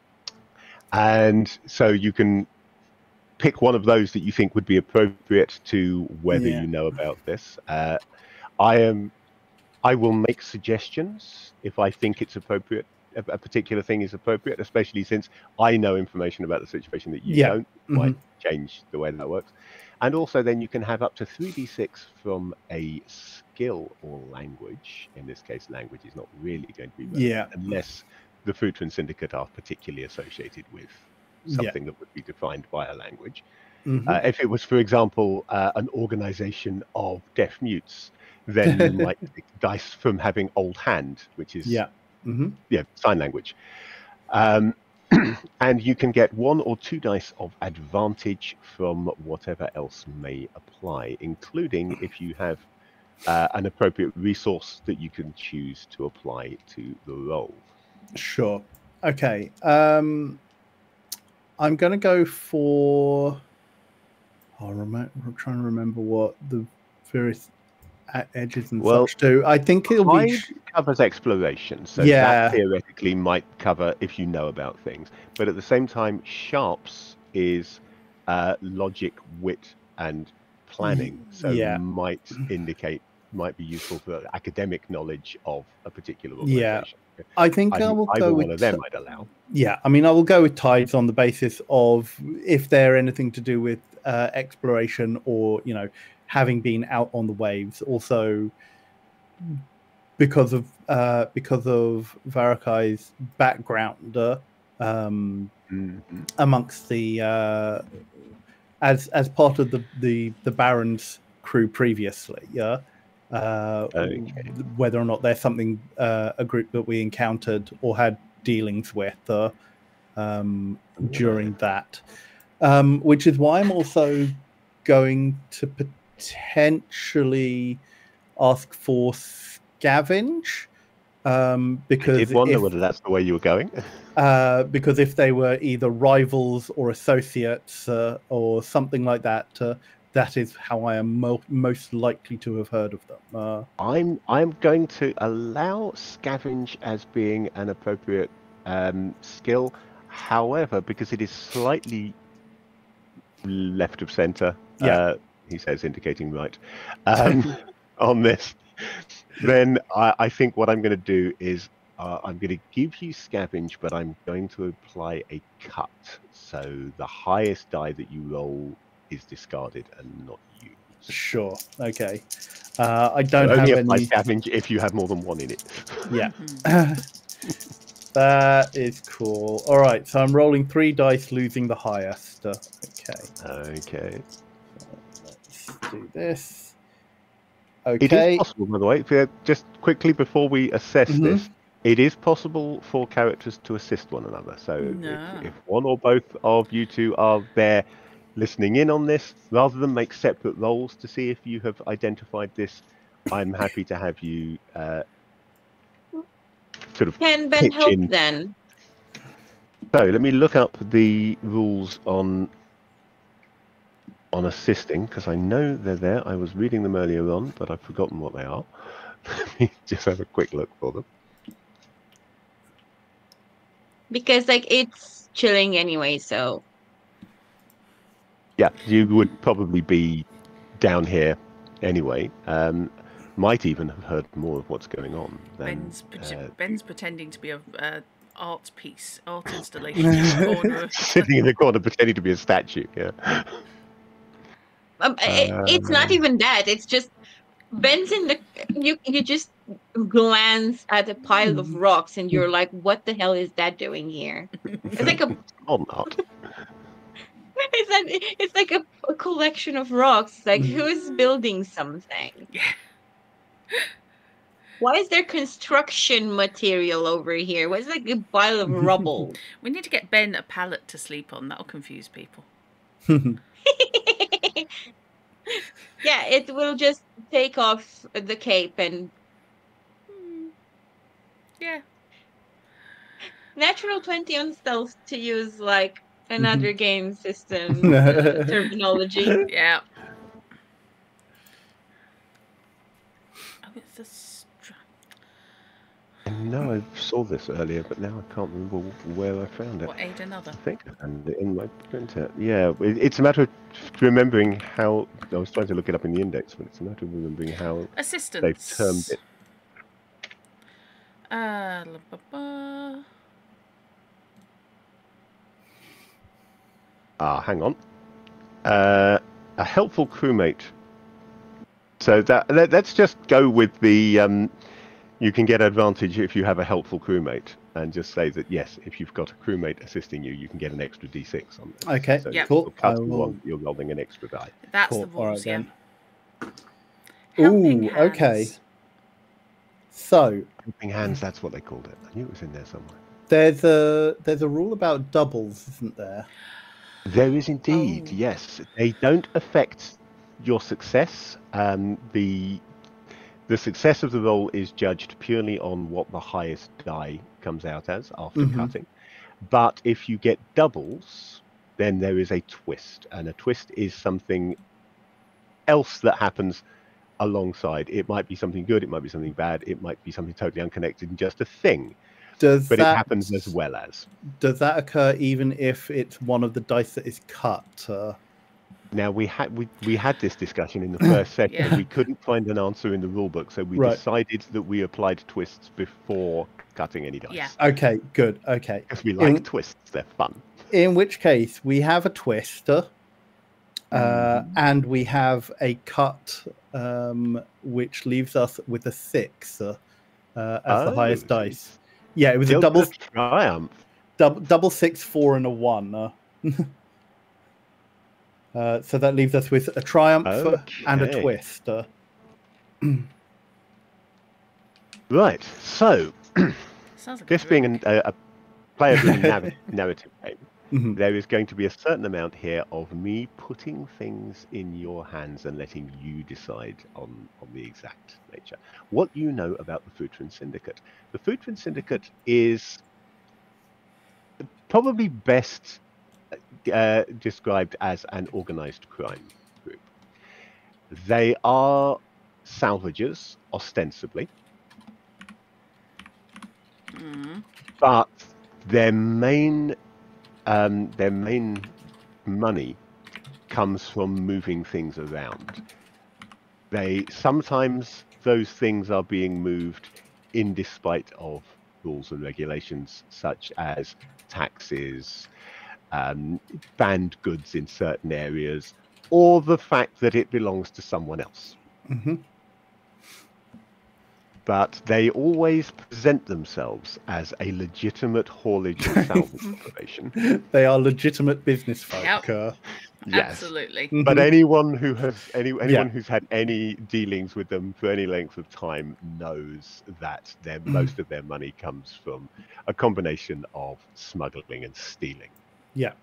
Speaker 2: And so you can pick one of those that you think would be appropriate to whether
Speaker 3: Yeah.
Speaker 2: you know about this. Uh, I am. I will make suggestions if I think it's appropriate. A, a particular thing is appropriate, especially since I know information about the situation that you
Speaker 3: Yeah.
Speaker 2: don't.
Speaker 3: Mhm.
Speaker 2: Might change the way that works. And also, then you can have up to three d six from a skill or language. In this case, language is not really going to be relevant
Speaker 3: Yeah.
Speaker 2: unless the Futrin Syndicate are particularly associated with
Speaker 3: Yeah.
Speaker 2: something that would be defined by a language.
Speaker 3: Mhm.
Speaker 2: Uh, if it was, for example, uh, an organization of deaf mutes, then you might pick dice from having Old Hand, which is
Speaker 3: Yeah. hmm
Speaker 2: yeah, sign language. Um, and you can get one or two dice of advantage from whatever else may apply, including if you have uh, an appropriate resource that you can choose to apply to the roll.
Speaker 3: Sure. Okay. Um, I'm going to go for. I'll rem- I'm trying to remember what the various a- edges and
Speaker 2: Well,
Speaker 3: such do. I think it'll
Speaker 2: Hide
Speaker 3: be.
Speaker 2: covers exploration, so
Speaker 3: Yeah.
Speaker 2: that theoretically might cover if you know about things. But at the same time, sharps is uh, logic, wit, and planning, so
Speaker 3: yeah.
Speaker 2: might indicate might be useful for academic knowledge of a particular
Speaker 3: Yeah.
Speaker 2: organization.
Speaker 3: I think
Speaker 2: Either,
Speaker 3: I will
Speaker 2: either
Speaker 3: go
Speaker 2: one
Speaker 3: with.
Speaker 2: of them I'd allow.
Speaker 3: Yeah, I mean, I will go with tides on the basis of if they're anything to do with uh, exploration or, you know, having been out on the waves. Also, because of uh, because of Varakai's background uh, um,
Speaker 2: Mm-hmm.
Speaker 3: amongst the uh, as as part of the the the Baron's crew previously. Yeah. Uh,
Speaker 2: Okay.
Speaker 3: Whether or not there's something uh, a group that we encountered or had dealings with uh, um, during that, um, which is why I'm also going to potentially ask for scavenge, um, because
Speaker 2: I did wonder
Speaker 3: if,
Speaker 2: whether that's the way you were going.
Speaker 3: uh, because if they were either rivals or associates uh, or something like that, uh, that is how I am mo- most likely to have heard of them. Uh,
Speaker 2: I'm I'm going to allow scavenge as being an appropriate um, skill. However, because it is slightly left of center,
Speaker 3: Yeah.
Speaker 2: uh, he says, indicating right, um, on this, then I, I think what I'm going to do is uh, I'm going to give you scavenge, but I'm going to apply a cut. So the highest die that you roll is discarded and not used.
Speaker 3: Sure. Okay. Uh, I
Speaker 2: So
Speaker 3: don't
Speaker 2: only
Speaker 3: have
Speaker 2: apply
Speaker 3: any.
Speaker 2: scavenge if you have more than one in it.
Speaker 3: Yeah. That is cool. All right, so I'm rolling three dice, losing the highest. Uh, okay.
Speaker 2: Okay.
Speaker 3: Let's do this.
Speaker 2: It is
Speaker 3: Okay.
Speaker 2: possible, by the way, if, uh, just quickly before we assess
Speaker 3: Mhm.
Speaker 2: this, it is possible for characters to assist one another. So
Speaker 1: No.
Speaker 2: if, if one or both of you two are there listening in on this, rather than make separate rolls to see if you have identified this, I'm happy to have you uh, sort of
Speaker 4: Can Ben
Speaker 2: pitch
Speaker 4: help
Speaker 2: in.
Speaker 4: then?
Speaker 2: So let me look up the rules on on assisting, because I know they're there. I was reading them earlier on, but I've forgotten what they are. Let me just have a quick look for them.
Speaker 4: Because like it's chilling anyway, so
Speaker 2: Yeah, you would probably be down here anyway. Um, might even have heard more of what's going on than
Speaker 1: Ben's, pre-
Speaker 2: uh,
Speaker 1: Ben's pretending to be a uh, art piece, art installation in the corner. Of
Speaker 2: sitting in the corner pretending to be a statue. Yeah.
Speaker 4: um, it, it's not
Speaker 2: Um,
Speaker 4: even that. It's just Ben's in the you you just glance at a pile of rocks and you're like, what the hell is that doing here? It's like a
Speaker 2: or not.
Speaker 4: it's like it's like a, a collection of rocks. Like who's building something?
Speaker 1: Yeah.
Speaker 4: Why is there construction material over here? Why is like a pile of rubble?
Speaker 1: We need to get Ben a pallet to sleep on. That'll confuse people.
Speaker 4: Yeah, it will just take off the cape and
Speaker 1: Hmm. Yeah.
Speaker 4: natural twenty on stealth to use like another game system uh, terminology.
Speaker 1: Yeah. Oh, it's a stra-
Speaker 2: I know I saw this earlier, but now I can't remember where I found it.
Speaker 1: What, aid another?
Speaker 2: I think I found it in my printer. Yeah, it, it's a matter of remembering how. I was trying to look it up in the index, but it's a matter of remembering how
Speaker 1: Assistance.
Speaker 2: they've termed it.
Speaker 1: Uh, la, ba, ba.
Speaker 2: Ah, hang on. Uh, a helpful crewmate. So that let, let's just go with the. Um, you can get advantage if you have a helpful crewmate, and just say that yes, if you've got a crewmate assisting you, you can get an extra d six on this.
Speaker 3: Okay,
Speaker 2: so
Speaker 1: Yep.
Speaker 3: cool.
Speaker 2: You're, cutting
Speaker 3: I will-
Speaker 2: one, you're rolling an extra die.
Speaker 1: That's
Speaker 3: Cool.
Speaker 1: the rules,
Speaker 3: All right,
Speaker 1: yeah.
Speaker 3: then.
Speaker 1: Helping
Speaker 3: Ooh,
Speaker 1: hands.
Speaker 3: okay. So
Speaker 2: Helping hands, that's what they called it. I knew it was in there somewhere.
Speaker 3: there's a there's a rule about doubles, isn't there?
Speaker 2: There is indeed,
Speaker 1: Oh.
Speaker 2: yes. They don't affect your success. Um, the the success of the roll is judged purely on what the highest die comes out as after
Speaker 3: Mhm.
Speaker 2: cutting. But if you get doubles, then there is a twist, and a twist is something else that happens alongside. It might be something good, it might be something bad, it might be something totally unconnected and just a thing.
Speaker 3: Does
Speaker 2: But
Speaker 3: that
Speaker 2: it happens as well as.
Speaker 3: does that occur even if it's one of the dice that is cut? Uh,
Speaker 2: Now we had we, we had this discussion in the first session.
Speaker 1: Yeah.
Speaker 2: We couldn't find an answer in the rulebook, so we
Speaker 3: Right.
Speaker 2: decided that we applied twists before cutting any dice.
Speaker 1: Yeah.
Speaker 3: okay, good. Okay.
Speaker 2: Because we like
Speaker 3: In-
Speaker 2: twists, they're fun.
Speaker 3: In which case, we have a twister, uh,
Speaker 2: Mm-hmm.
Speaker 3: and we have a cut, um, which leaves us with a six uh, uh, as the
Speaker 2: Oh,
Speaker 3: highest
Speaker 2: so
Speaker 3: dice. Yeah, it was a
Speaker 2: Still
Speaker 3: double,
Speaker 2: the triumph.
Speaker 3: double, double six, four, and a one. Uh, uh, so that leaves us with a triumph uh, and a
Speaker 2: Okay.
Speaker 3: twist. Uh,
Speaker 2: Right. So
Speaker 1: Sounds like
Speaker 2: this
Speaker 1: a
Speaker 2: being
Speaker 1: drink.
Speaker 2: an, a, a player-driven narr- narrative game,
Speaker 3: mhm.
Speaker 2: there is going to be a certain amount here of me putting things in your hands and letting you decide on, on the exact nature. What you know about the Futrin Syndicate. The Futrin Syndicate is probably best uh, described as an organized crime group. They are salvagers, ostensibly,
Speaker 1: Mm.
Speaker 2: but their main um, their main money comes from moving things around. They sometimes those things are being moved in despite of rules and regulations such as taxes, um, banned goods in certain areas, or the fact that it belongs to someone else.
Speaker 3: Mhm.
Speaker 2: but they always present themselves as a legitimate haulage and salvage operation.
Speaker 3: They are legitimate business folk.
Speaker 1: Yep.
Speaker 3: Uh,
Speaker 2: Yes.
Speaker 1: Absolutely.
Speaker 2: But anyone who has any anyone
Speaker 3: Yeah.
Speaker 2: who's had any dealings with them for any length of time knows that their most of their money comes from a combination of smuggling and stealing.
Speaker 3: Yeah.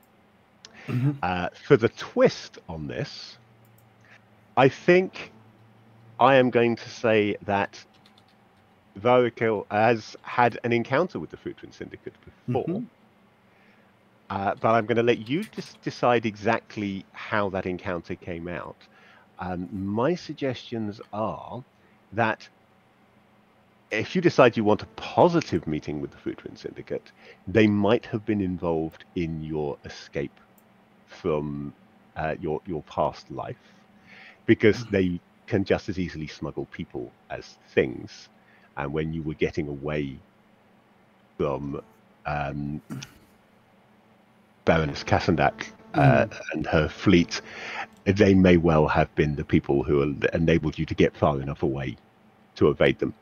Speaker 2: Uh, for the twist on this, I think I am going to say that Varikil has had an encounter with the Futrin Syndicate before.
Speaker 3: Mhm.
Speaker 2: Uh, but I'm going to let you just decide exactly how that encounter came out. Um, my suggestions are that if you decide you want a positive meeting with the Futrin Syndicate, they might have been involved in your escape from uh, your your past life, because they can just as easily smuggle people as things. And when you were getting away from um, Baroness Kassendak uh, mm. and her fleet, they may well have been the people who enabled you to get far enough away to evade them.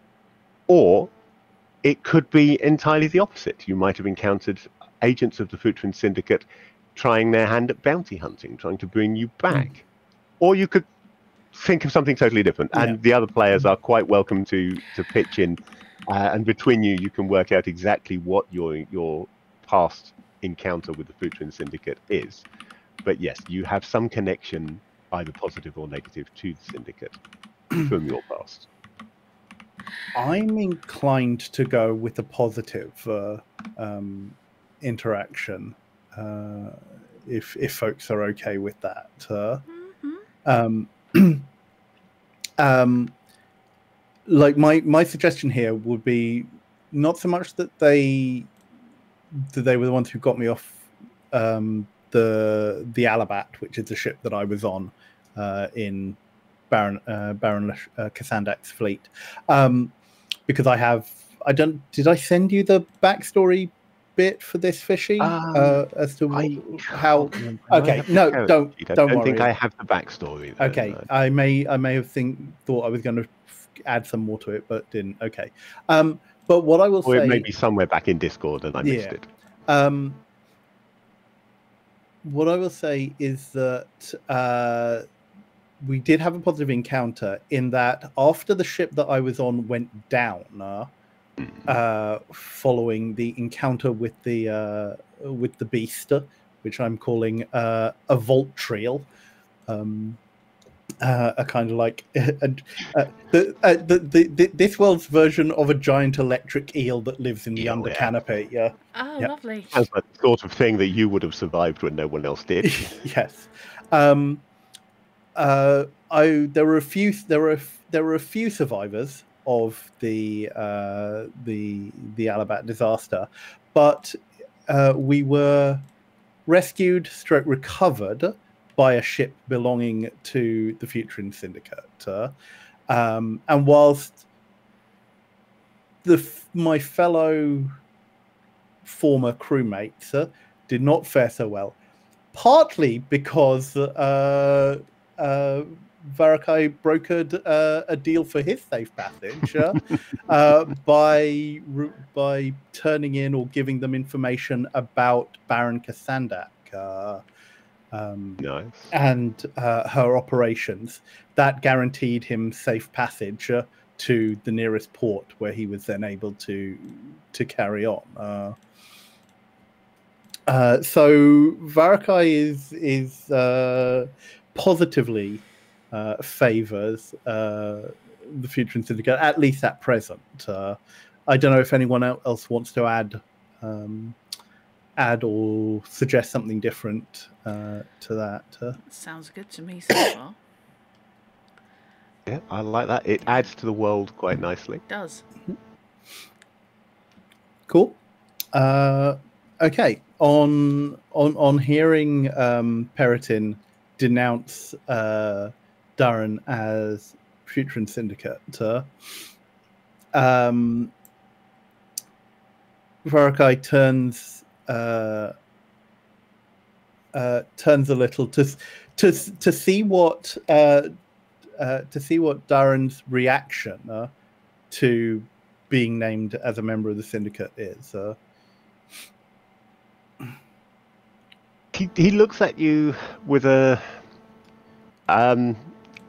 Speaker 2: Or it could be entirely the opposite. You might have encountered agents of the Futrin Syndicate trying their hand at bounty hunting, trying to bring you back. Mm. Or you could think of something totally different. Yeah. And the other players are quite welcome to, to pitch in. Uh, and between you, you can work out exactly what your your past encounter with the Futrin Syndicate is. But yes, you have some connection, either positive or negative, to the Syndicate from your past.
Speaker 3: I'm inclined to go with a positive uh, um, interaction, uh, if if folks are okay with that. Uh, mm-hmm. um, um, like my my suggestion here would be not so much that they that they were the ones who got me off um, the the Alabat, which is the ship that I was on uh, in Baron uh, Baron uh, Kassandak's fleet, um, because I have I don't did I send you the backstory bit for this fishy um, uh, as to I, how? Okay, no, don't
Speaker 2: I
Speaker 3: don't, don't
Speaker 2: worry.
Speaker 3: worry.
Speaker 2: think I have the backstory. Though,
Speaker 3: okay,
Speaker 2: no.
Speaker 3: I may I may have think thought I was going to add some more to it, but didn't. Okay, um, but what I will
Speaker 2: or
Speaker 3: say,
Speaker 2: it may be somewhere back in Discord and I
Speaker 3: yeah,
Speaker 2: missed it.
Speaker 3: Um, what I will say is that uh, we did have a positive encounter in that after the ship that I was on went down, uh, uh, following the encounter with the uh, with the beast, which I'm calling uh, a Voltriel, um, uh, a kind of like uh, uh, the, uh, the, the, the this world's version of a giant electric eel that lives in the
Speaker 2: Eel,
Speaker 3: under
Speaker 2: yeah.
Speaker 3: canopy. Yeah.
Speaker 1: Oh,
Speaker 3: yeah.
Speaker 1: lovely.
Speaker 2: Sounds like the sort of thing that you would have survived when no one else did.
Speaker 3: Yes. Um, uh, I there were a few there were there were a few survivors of the uh, the the Alabat disaster, but uh, we were rescued, stroke recovered by a ship belonging to the Futrin Syndicate, uh, um, and whilst the my fellow former crewmates uh, did not fare so well, partly because uh, uh, Varakai brokered uh, a deal for his safe passage uh, uh, by by turning in or giving them information about Baron Kassandak uh, um,
Speaker 2: nice.
Speaker 3: and uh, her operations. That guaranteed him safe passage uh, to the nearest port, where he was then able to to carry on. Uh, uh, so Varakai is is uh, positively uh, favors uh, the Futrin Syndicate, at least at present. Uh, I don't know if anyone else wants to add um, add or suggest something different uh, to that. Uh,
Speaker 1: Sounds good to me so far.
Speaker 2: Yeah, I like that. It adds to the world quite nicely.
Speaker 1: It does.
Speaker 3: Cool. Uh, okay. On on on hearing um, Peritin denounce uh, Darren as Futrin Syndicate, uh, um, Varakai turns uh, uh, turns a little to to to see what uh, uh, to see what Darren's reaction uh, to being named as a member of the syndicate is. Uh,
Speaker 2: he, he looks at you with a um.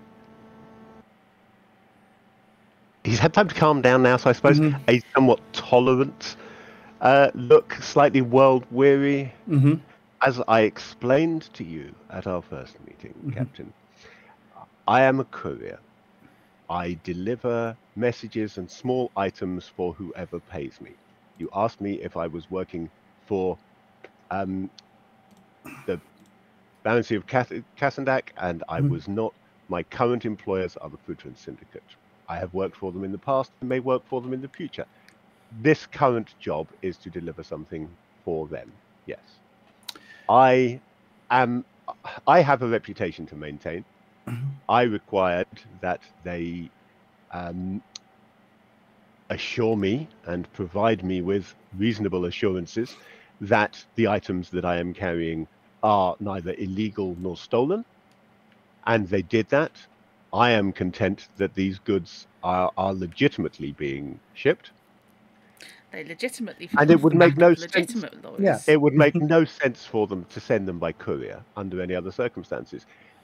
Speaker 2: He's had time to calm down now, so I suppose
Speaker 3: Mhm.
Speaker 2: a somewhat tolerant uh, look, slightly world-weary.
Speaker 3: Mm-hmm.
Speaker 2: As I explained to you at our first meeting,
Speaker 3: Mm-hmm.
Speaker 2: Captain, I am a courier. I deliver messages and small items for whoever pays me. You asked me if I was working for um, the Baroncy of Kassendak, and I
Speaker 3: Mhm.
Speaker 2: was not. My current employers are the Futrin Syndicate. I have worked for them in the past and may work for them in the future. This current job is to deliver something for them. Yes. I am. I have a reputation to maintain. I required that they um, assure me and provide me with reasonable assurances that the items that I am carrying are neither illegal nor stolen. And they did that. I am content that these goods are, are legitimately being shipped.
Speaker 1: They legitimately
Speaker 2: And
Speaker 1: fall
Speaker 2: it
Speaker 1: off
Speaker 2: would
Speaker 1: the
Speaker 2: make
Speaker 1: back
Speaker 2: no
Speaker 1: of
Speaker 2: sense.
Speaker 1: legitimate lawyers.
Speaker 3: Yeah.
Speaker 2: It would make no sense for them to send them by courier under any other circumstances.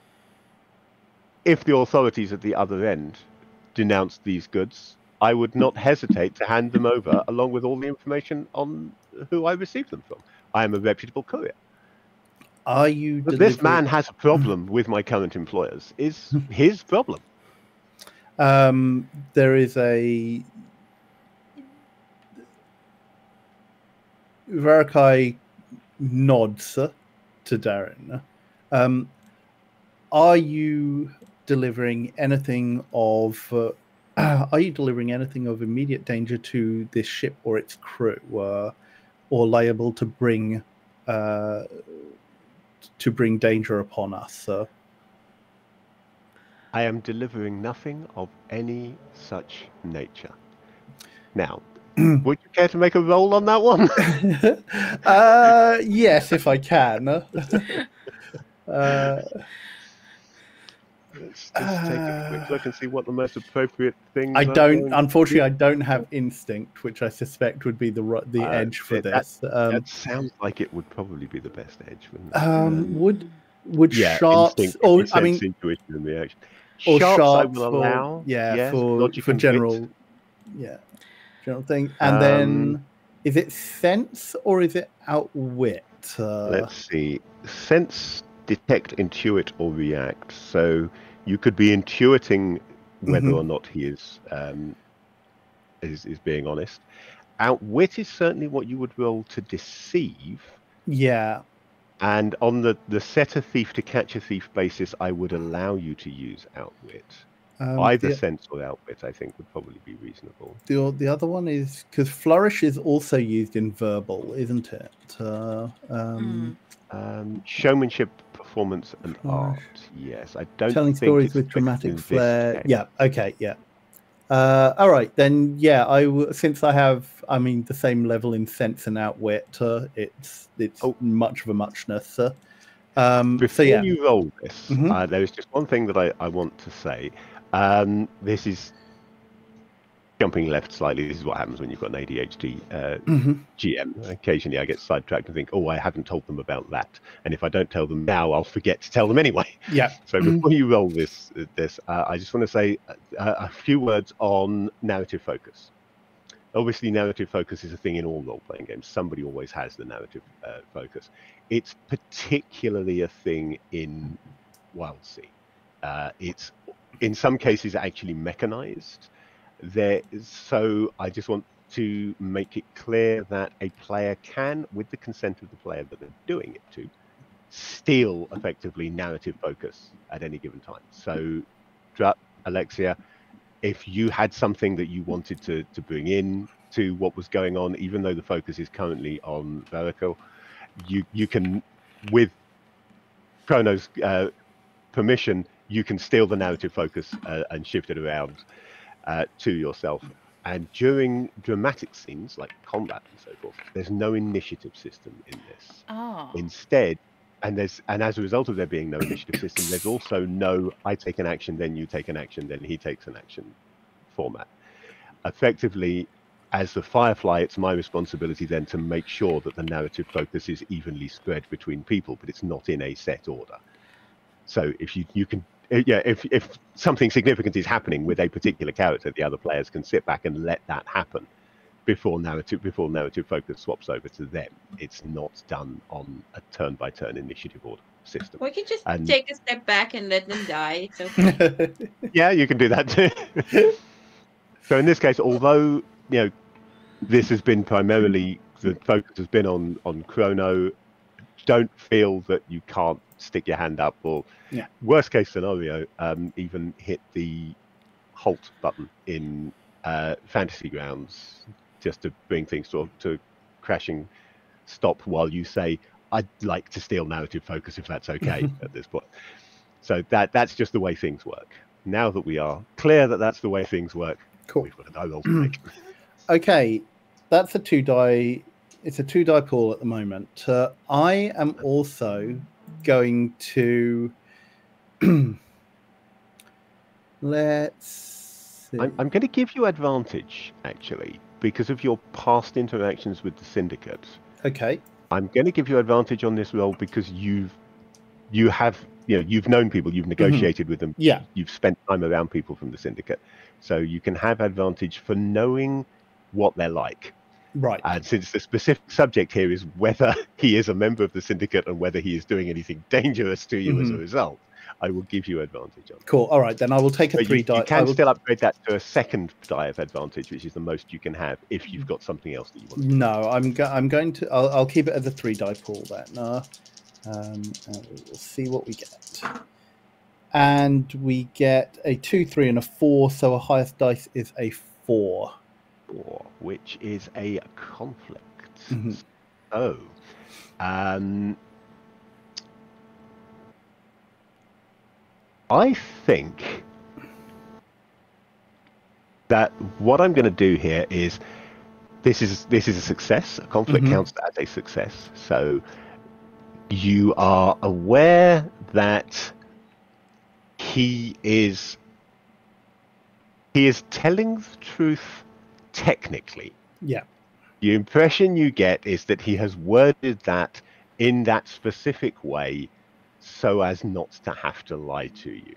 Speaker 2: If the authorities at the other end denounced these goods, I would not hesitate to hand them over along with all the information on who I received them from. I am a reputable courier.
Speaker 3: Are you
Speaker 2: But this
Speaker 3: delivering?
Speaker 2: man has a problem with my current employers. Is his problem.
Speaker 3: Um, there is a Varakai nods to Darren. Um, are you delivering anything of? Uh, are you delivering anything of immediate danger to this ship or its crew, uh, or liable to bring uh, to bring danger upon us? Uh?
Speaker 2: I am delivering nothing of any such nature. Now, would you care to make a roll on that one?
Speaker 3: uh, yes, if I can. uh,
Speaker 2: Let's just take a quick look and see what the most appropriate things
Speaker 3: I
Speaker 2: are
Speaker 3: don't.
Speaker 2: going to
Speaker 3: Unfortunately,
Speaker 2: be.
Speaker 3: I don't have instinct, which I suspect would be the ru- the
Speaker 2: Uh,
Speaker 3: edge for
Speaker 2: that,
Speaker 3: this. Um,
Speaker 2: that sounds like it would probably be the best edge, wouldn't it?
Speaker 3: um, would would
Speaker 2: Yeah,
Speaker 3: sharps
Speaker 2: instinct,
Speaker 3: or I
Speaker 2: sense,
Speaker 3: mean
Speaker 2: intuition, and reaction.
Speaker 3: or
Speaker 2: Sharps I
Speaker 3: sharps
Speaker 2: will
Speaker 3: for
Speaker 2: allow.
Speaker 3: yeah
Speaker 2: Yes,
Speaker 3: for
Speaker 2: logic
Speaker 3: for
Speaker 2: and wit.
Speaker 3: general yeah general thing. And
Speaker 2: Um,
Speaker 3: then is it sense or is it outwit? Uh,
Speaker 2: let's see. Sense, detect, intuit, or react. So you could be intuiting whether
Speaker 3: mhm.
Speaker 2: or not he is um, is is being honest. Outwit is certainly what you would roll to deceive.
Speaker 3: Yeah.
Speaker 2: And on the, the set a thief to catch a thief basis, I would allow you to use outwit.
Speaker 3: Um,
Speaker 2: Either
Speaker 3: the,
Speaker 2: sense or outwit, I think, would probably be reasonable.
Speaker 3: the the other one is because flourish is also used in verbal, isn't it? Uh, um,
Speaker 2: Um, showmanship, performance, and
Speaker 3: Flourish.
Speaker 2: art. Yes, I don't
Speaker 3: Telling
Speaker 2: think
Speaker 3: stories
Speaker 2: it's
Speaker 3: with
Speaker 2: applicable
Speaker 3: dramatic
Speaker 2: in this
Speaker 3: flair.
Speaker 2: case.
Speaker 3: Yeah. Okay. Yeah. Uh, all right then. Yeah. I w- since I have, I mean, the same level in sense and outwit. Uh, it's it's
Speaker 2: Oh.
Speaker 3: much of a muchness. Uh, um,
Speaker 2: Before
Speaker 3: so yeah.
Speaker 2: you roll this,
Speaker 3: Mhm.
Speaker 2: uh, there is just one thing that I, I want to say. Um, this is jumping left slightly. This is what happens when you've got an A D H D uh,
Speaker 3: Mhm.
Speaker 2: G M. Occasionally I get sidetracked and think, oh, I haven't told them about that. And if I don't tell them now, I'll forget to tell them anyway.
Speaker 3: Yeah.
Speaker 2: So before you roll this, this uh, I just want to say a, a few words on narrative focus. Obviously, narrative focus is a thing in all role-playing games. Somebody always has the narrative uh, focus. It's particularly a thing in Wildsea. Uh, it's in some cases actually mechanized. There, so I just want to make it clear that a player can, with the consent of the player that they're doing it to, steal effectively narrative focus at any given time. So, Drup, Alexia, if you had something that you wanted to to bring in to what was going on, even though the focus is currently on Verico, you you can, with Chrono's uh, permission, you can steal the narrative focus uh, and shift it around uh, to yourself. And during dramatic scenes like combat and so forth, there's no initiative system in this.
Speaker 1: Ah.
Speaker 2: Instead, and there's and as a result of there being no initiative system, there's also no I take an action, then you take an action, then he takes an action format. effectively, as the Firefly, it's my responsibility then to make sure that the narrative focus is evenly spread between people, but it's not in a set order. So if you you can, yeah, if if something significant is happening with a particular character, the other players can sit back and let that happen before narrative before narrative focus swaps over to them. It's not done on a turn by turn initiative order system.
Speaker 4: We can just
Speaker 2: And
Speaker 4: take a step back and let them die. It's okay.
Speaker 2: yeah, you can do that too. So in this case, although you know this has been primarily the focus has been on on Chrono, don't feel that you can't stick your hand up, or
Speaker 3: yeah.
Speaker 2: worst case scenario, um, even hit the halt button in uh, Fantasy Grounds just to bring things to to crashing stop while you say, I'd like to steal narrative focus if that's okay at this point. So that that's just the way things work. Now that we are clear that that's the way things work,
Speaker 3: cool.
Speaker 2: We've got a die roll to make.
Speaker 3: Okay, that's a two die. It's a two die pool at the moment. Uh, I am also going to let's see.
Speaker 2: I'm, I'm going to give you advantage actually because of your past interactions with the syndicate.
Speaker 3: Okay.
Speaker 2: I'm going to give you advantage on this roll because you've you have you know you've known people, you've negotiated mm-hmm. with them,
Speaker 3: yeah,
Speaker 2: you've spent time around people from the syndicate, so you can have advantage for knowing what they're like.
Speaker 3: Right.
Speaker 2: And since the specific subject here is whether he is a member of the syndicate and whether he is doing anything dangerous to you mm-hmm. as a result, I will give you advantage on that.
Speaker 3: Cool. All right, then I will take a
Speaker 2: but
Speaker 3: three
Speaker 2: you,
Speaker 3: die.
Speaker 2: You can
Speaker 3: will...
Speaker 2: still upgrade that to a second die of advantage, which is the most you can have if you've got something else that you want to do.
Speaker 3: No, I'm go I'm going to. I'll, I'll keep it as a three die pool then. Uh, um, and we'll see what we get. And we get a two, three, and a four. So our highest dice is a four.
Speaker 2: Four, which is a conflict.
Speaker 3: Mm-hmm.
Speaker 2: So, um, I think that what I'm going to do here is this is this is a success. A conflict mm-hmm. counts as a success. So you are aware that he is he is telling the truth technically.
Speaker 3: Yeah.
Speaker 2: The impression you get is that he has worded that in that specific way so as not to have to lie to you.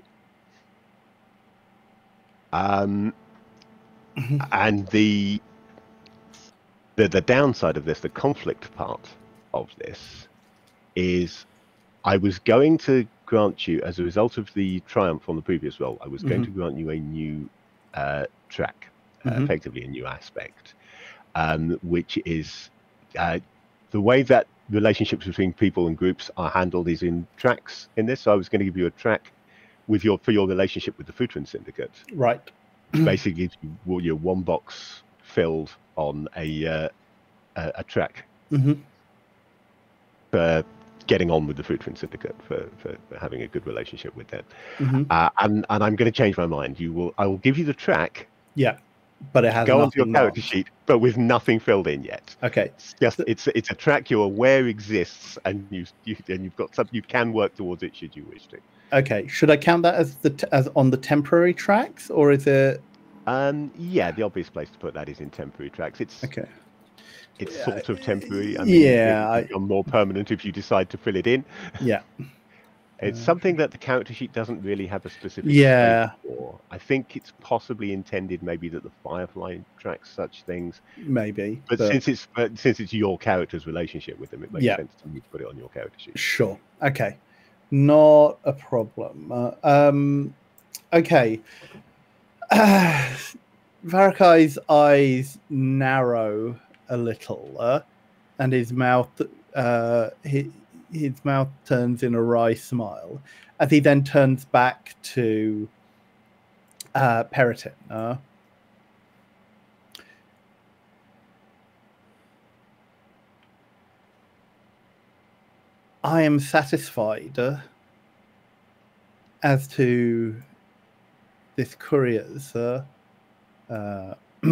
Speaker 2: Um, mm-hmm. And the, the the downside of this, the conflict part of this, is I was going to grant you, as a result of the triumph on the previous roll, I was mm-hmm. going to grant you a new uh, track, uh, mm-hmm. effectively a new aspect, um, which is uh, the way that relationships between people and groups are handled is in tracks in this. So I was going to give you a track with your for your relationship with the Futrin Syndicate.
Speaker 3: Right.
Speaker 2: Basically, you, your one box filled on a uh, a, a track
Speaker 3: mm-hmm.
Speaker 2: for getting on with the Futrin Syndicate, for, for, for having a good relationship with them.
Speaker 3: Mm-hmm.
Speaker 2: Uh, and and I'm going to change my mind. You will. I will give you the track.
Speaker 3: Yeah. But it has
Speaker 2: go onto your character
Speaker 3: marked.
Speaker 2: sheet, but with nothing filled in yet.
Speaker 3: Okay,
Speaker 2: it's just it's it's a track you're aware exists, and you, you and you've got some. You can work towards it should you wish to.
Speaker 3: Okay, should I count that as the t as on the temporary tracks, or is it?
Speaker 2: Um, yeah, the obvious place to put that is in temporary tracks. It's
Speaker 3: okay.
Speaker 2: It's yeah, sort of temporary. I mean,
Speaker 3: yeah,
Speaker 2: it become more permanent if you decide to fill it in.
Speaker 3: Yeah.
Speaker 2: It's something that the character sheet doesn't really have a specific
Speaker 3: yeah.
Speaker 2: for. I think it's possibly intended maybe that the Firefly tracks such things.
Speaker 3: Maybe.
Speaker 2: But, but... since it's but since it's your character's relationship with them, it makes
Speaker 3: yeah.
Speaker 2: sense to me to put it on your character sheet.
Speaker 3: Sure. Okay. Not a problem. Uh, um, okay. Uh, Varakai's eyes narrow a little, uh, and his mouth... Uh, he, his mouth turns in a wry smile as he then turns back to uh, Periton. Uh, I am satisfied uh, as to this courier's uh, uh,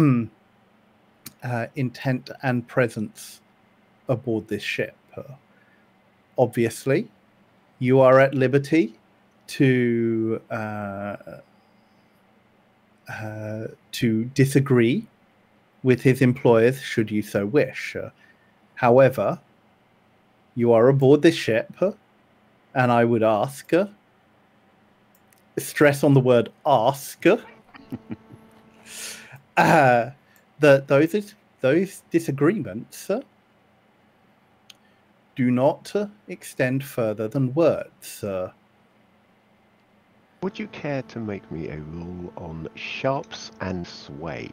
Speaker 3: uh, intent and presence aboard this ship. Uh, Obviously, you are at liberty to uh, uh, to disagree with his employers should you so wish. Uh, however, you are aboard this ship, and I would ask, uh, stress on the word ask, uh, that those, those disagreements uh, do not uh, extend further than words. Uh,
Speaker 2: Would you care to make me a roll on sharps and sway?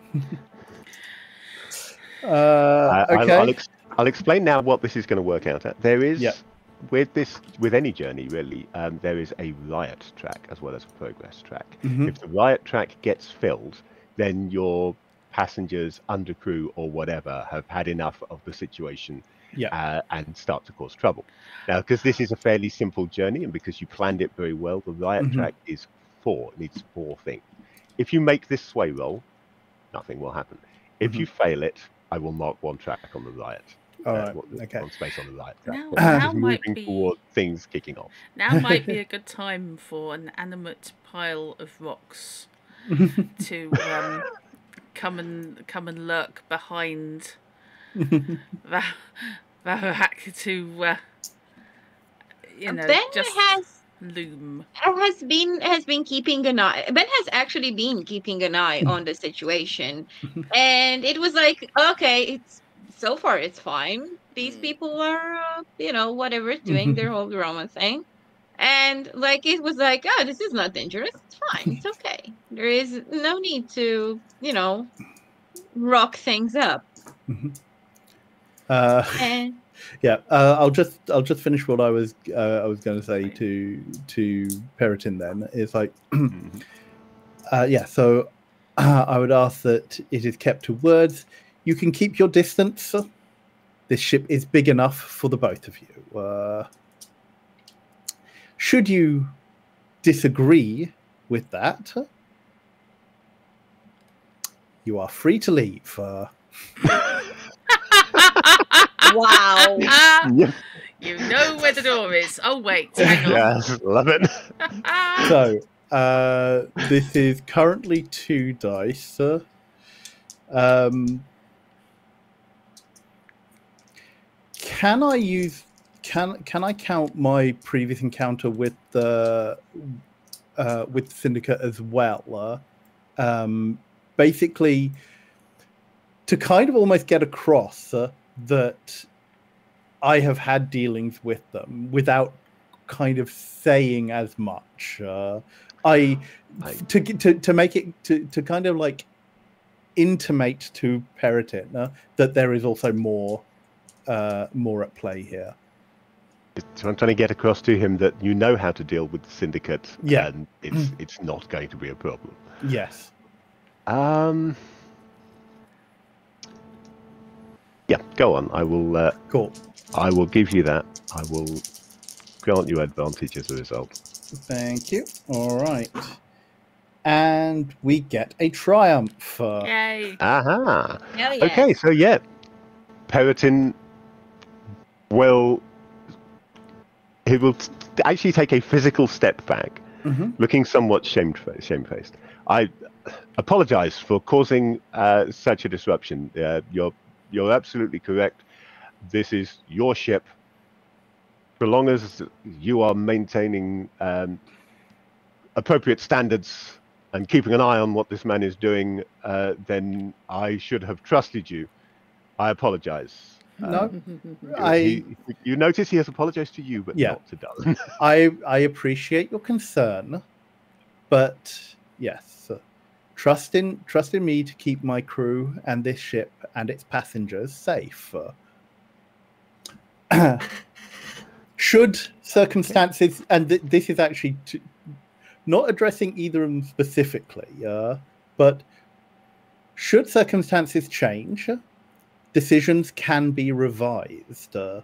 Speaker 3: uh,
Speaker 2: uh,
Speaker 3: okay.
Speaker 2: I'll, I'll, ex I'll explain now what this is going to work out at. There is,
Speaker 3: Yep.
Speaker 2: with this, with any journey really, um, there is a riot track as well as a progress track.
Speaker 3: Mhm.
Speaker 2: If the riot track gets filled, then your passengers, undercrew, or whatever have had enough of the situation
Speaker 3: Yeah.
Speaker 2: uh, and start to cause trouble. Now, because this is a fairly simple journey and because you planned it very well, the riot
Speaker 3: Mhm.
Speaker 2: track is four. It needs four things. If you make this sway roll, nothing will happen. If
Speaker 3: Mhm.
Speaker 2: you fail it, I will mark one track on the riot.
Speaker 3: All
Speaker 2: uh,
Speaker 3: right.
Speaker 2: one-
Speaker 3: Okay.
Speaker 2: One space on the riot track.
Speaker 1: Now-
Speaker 2: But this
Speaker 1: now
Speaker 2: is
Speaker 1: might
Speaker 2: moving
Speaker 1: be-
Speaker 2: toward things kicking off.
Speaker 1: Now might be a good time for an animate pile of rocks to um, come and come and lurk behind Va- Varak to uh, you know
Speaker 4: Ben
Speaker 1: just
Speaker 4: has
Speaker 1: loom.
Speaker 4: has been has been keeping an eye. Ben has actually been keeping an eye on the situation, and it was like, okay, it's so far it's fine. These people are, uh, you know, whatever, doing their whole drama thing, and like it was like, oh, this is not dangerous. It's fine. It's okay. There is no need to, you know, rock things up.
Speaker 3: Uh,
Speaker 4: And
Speaker 3: yeah, uh, I'll just I'll just finish what I was uh, I was going to say to to Periton. Then is like,
Speaker 2: Mhm.
Speaker 3: uh, yeah. So uh, I would ask that it is kept to words. You can keep your distance. This ship is big enough for the both of you. Uh, should you disagree with that, you are free to leave. Uh,
Speaker 4: wow.
Speaker 2: Yeah.
Speaker 1: You know where the door is. Oh wait, hang on.
Speaker 2: Yes, love it.
Speaker 3: So uh, this is currently two dice. Uh, um, can I use? Can can I count my previous encounter with the uh, with the Syndicate as well? Uh, um, basically, to kind of almost get across uh, that I have had dealings with them without kind of saying as much. Uh, I,
Speaker 2: I-
Speaker 3: to, to to make it to, to kind of like intimate to Periton uh, that there is also more uh, more at play here.
Speaker 2: So I'm trying to get across to him that you know how to deal with the syndicate,
Speaker 3: Yeah.
Speaker 2: and it's it's not going to be a problem.
Speaker 3: Yes.
Speaker 2: Um. Yeah, go on. I will. Uh,
Speaker 3: Cool.
Speaker 2: I will give you that. I will grant you advantage as a result.
Speaker 3: Thank you. All right. And we get a triumph. Uh,
Speaker 1: Yay.
Speaker 2: Aha.
Speaker 4: Hell yes.
Speaker 2: Okay, so yeah, Periton will. He will t- actually take a physical step back,
Speaker 3: mhm.
Speaker 2: looking somewhat shame shamefaced. I apologize for causing uh, such a disruption. Uh, you're you're absolutely correct. This is your ship. So long as you are maintaining um, appropriate standards and keeping an eye on what this man is doing, uh, then I should have trusted you. I apologize.
Speaker 3: No,
Speaker 2: You-
Speaker 3: I
Speaker 2: he- you notice he has apologized to you, but
Speaker 3: Yeah.
Speaker 2: not to Dallin.
Speaker 3: I I appreciate your concern, but yes, uh, trust in trust in me to keep my crew and this ship and its passengers safe. Uh, should circumstances, and th- this is actually to, not addressing either of them specifically, uh, but should circumstances change, decisions can be revised. Uh,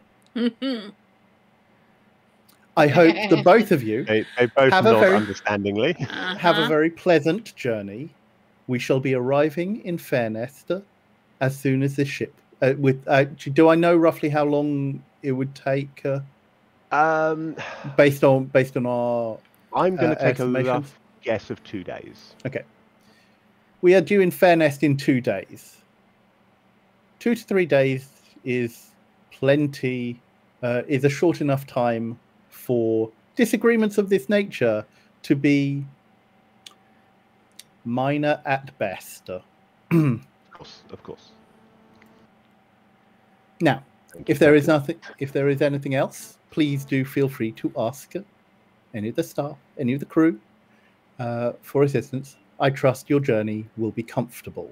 Speaker 3: I hope the both of you
Speaker 2: They, they both
Speaker 3: Have a
Speaker 2: nod
Speaker 3: very-
Speaker 2: understandingly.
Speaker 3: have a
Speaker 1: Uh-huh.
Speaker 3: very pleasant journey. We shall be arriving in Fairnest as soon as this ship. Uh, with uh, do I know roughly how long it would take, uh,
Speaker 2: Um,
Speaker 3: based on based on our?
Speaker 2: I'm going
Speaker 3: Uh,
Speaker 2: to take a
Speaker 3: estimations?
Speaker 2: rough guess of two days.
Speaker 3: Okay, we are due in Fairnest in two days. Two to three days is plenty, uh, is a short enough time for disagreements of this nature to be minor at best.
Speaker 2: Of course, of course.
Speaker 3: Now, if there is nothing, if there is anything else, please do feel free to ask any of the staff, any of the crew, uh, for assistance. I trust your journey will be comfortable.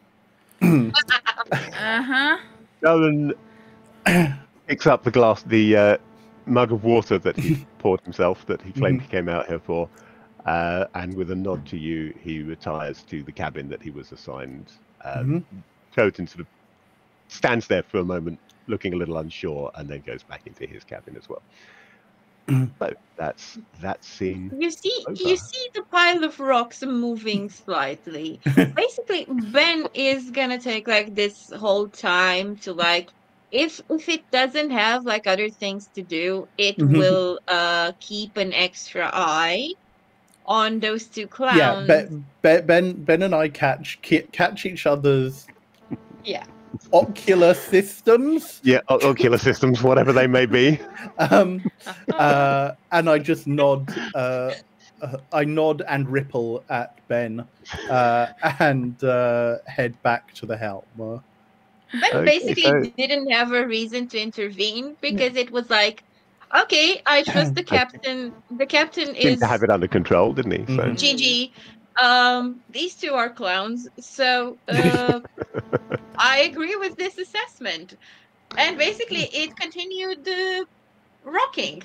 Speaker 1: Uh-huh.
Speaker 2: Alan picks up the glass, the uh, mug of water that he poured himself, that he claimed he came out here for, uh, and with a nod to you, he retires to the cabin that he was assigned. Um,
Speaker 3: Mhm.
Speaker 2: Choten sort of stands there for a moment, looking a little unsure, and then goes back into his cabin as well. So that's that scene.
Speaker 4: You see,
Speaker 2: over.
Speaker 4: you see the pile of rocks moving slightly. Basically, Ben is gonna take like this whole time to like, if if it doesn't have like other things to do, it
Speaker 3: Mhm.
Speaker 4: will uh keep an extra eye on those two clowns.
Speaker 3: Yeah, Ben, Ben, Ben, Ben and I catch ki- catch each other's
Speaker 4: Yeah.
Speaker 3: ocular systems,
Speaker 2: Yeah, o- ocular systems, whatever they may be.
Speaker 3: um, uh, and I just nod. Uh, uh, I nod and ripple at Ben, uh, and uh, head back to the helm. Uh,
Speaker 4: Ben
Speaker 2: Okay,
Speaker 4: basically
Speaker 2: so-
Speaker 4: didn't have a reason to intervene because it was like, okay, I trust the captain. The captain
Speaker 2: Seemed
Speaker 4: is
Speaker 2: to have it under control, didn't he? So
Speaker 3: Mhm.
Speaker 4: G G. Um, these two are clowns, so uh, I agree with this assessment. And basically, it continued uh, rocking.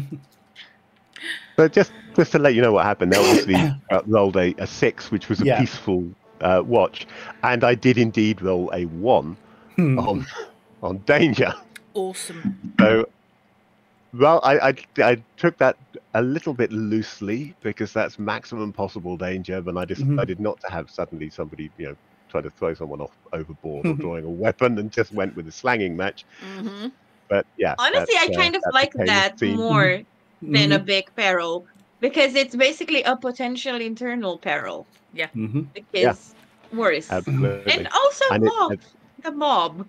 Speaker 2: But just just to let you know what happened, they obviously uh, rolled a, a six, which was a
Speaker 3: Yeah.
Speaker 2: peaceful uh, watch, and I did indeed roll a one
Speaker 3: Hmm.
Speaker 2: on on danger.
Speaker 1: Awesome.
Speaker 2: So, well, I, I I took that a little bit loosely because that's maximum possible danger, but I decided not to have suddenly somebody you know try to throw someone off overboard or drawing a weapon, and just went with a slanging match.
Speaker 1: Mm-hmm.
Speaker 2: But yeah,
Speaker 4: Honestly, I
Speaker 2: that's, uh,
Speaker 4: kind of
Speaker 2: that
Speaker 4: like
Speaker 2: became a
Speaker 4: that
Speaker 2: scene.
Speaker 4: more than a
Speaker 3: Mhm.
Speaker 4: big peril because it's basically a potential internal peril.
Speaker 1: Yeah.
Speaker 3: Mhm.
Speaker 4: Because worse.
Speaker 2: Absolutely.
Speaker 4: And also
Speaker 2: And it-
Speaker 4: mob. The mob.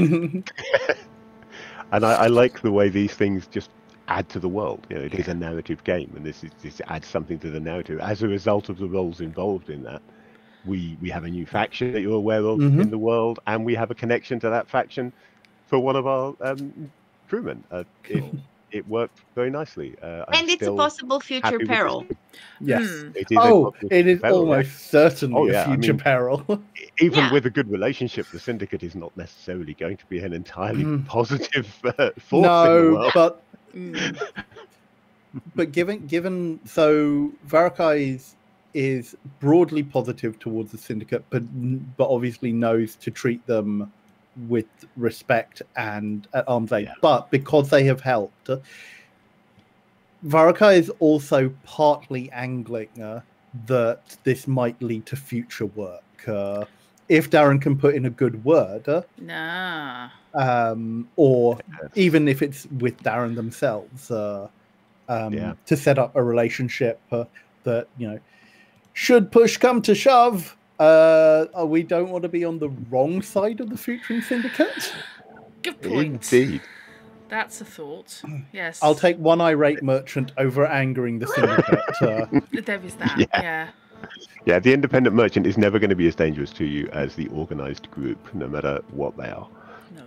Speaker 2: And I, I like the way these things just add to the world. You know, it is a narrative game, and this is this adds something to the narrative. As a result of the roles involved in that, we we have a new faction that you're aware of
Speaker 3: Mhm.
Speaker 2: in the world, and we have a connection to that faction for one of our um, crewmen. Uh, it, it worked very nicely. Uh, I'm
Speaker 4: And it's a
Speaker 2: still
Speaker 4: possible future
Speaker 2: happy with this
Speaker 4: peril.
Speaker 2: game.
Speaker 3: Yes.
Speaker 1: Hmm.
Speaker 2: It is a
Speaker 3: Oh,
Speaker 2: possible
Speaker 3: it is
Speaker 2: peril, yeah.
Speaker 3: almost certainly
Speaker 2: Oh,
Speaker 3: a
Speaker 2: yeah, I
Speaker 3: future
Speaker 2: mean-
Speaker 3: peril.
Speaker 2: Even
Speaker 4: Yeah.
Speaker 2: with a good relationship, the syndicate is not necessarily going to be an entirely
Speaker 3: Mm.
Speaker 2: positive uh, force in the
Speaker 3: No,
Speaker 2: world.
Speaker 3: but
Speaker 1: Mm.
Speaker 3: but given given so Varakai is, is broadly positive towards the syndicate, but but obviously knows to treat them with respect and at arm's length.
Speaker 2: Yeah.
Speaker 3: But because they have helped, Varakai is also partly angling uh, that this might lead to future work. Uh, if Darren can put in a good word, uh,
Speaker 1: Nah.
Speaker 3: um, or
Speaker 2: Yes.
Speaker 3: even if it's with Darren themselves, uh, um,
Speaker 2: Yeah.
Speaker 3: to set up a relationship uh, that, you know, should push come to shove, uh, uh, we don't want to be on the wrong side of the future syndicate.
Speaker 1: Good point.
Speaker 2: Indeed.
Speaker 1: That's a thought. Yes.
Speaker 3: I'll take one irate merchant over angering the syndicate. Uh,
Speaker 1: There is that.
Speaker 2: Yeah.
Speaker 1: Yeah.
Speaker 2: Yeah, the independent merchant is never going to be as dangerous to you as the organized group, no matter what they are.
Speaker 1: No.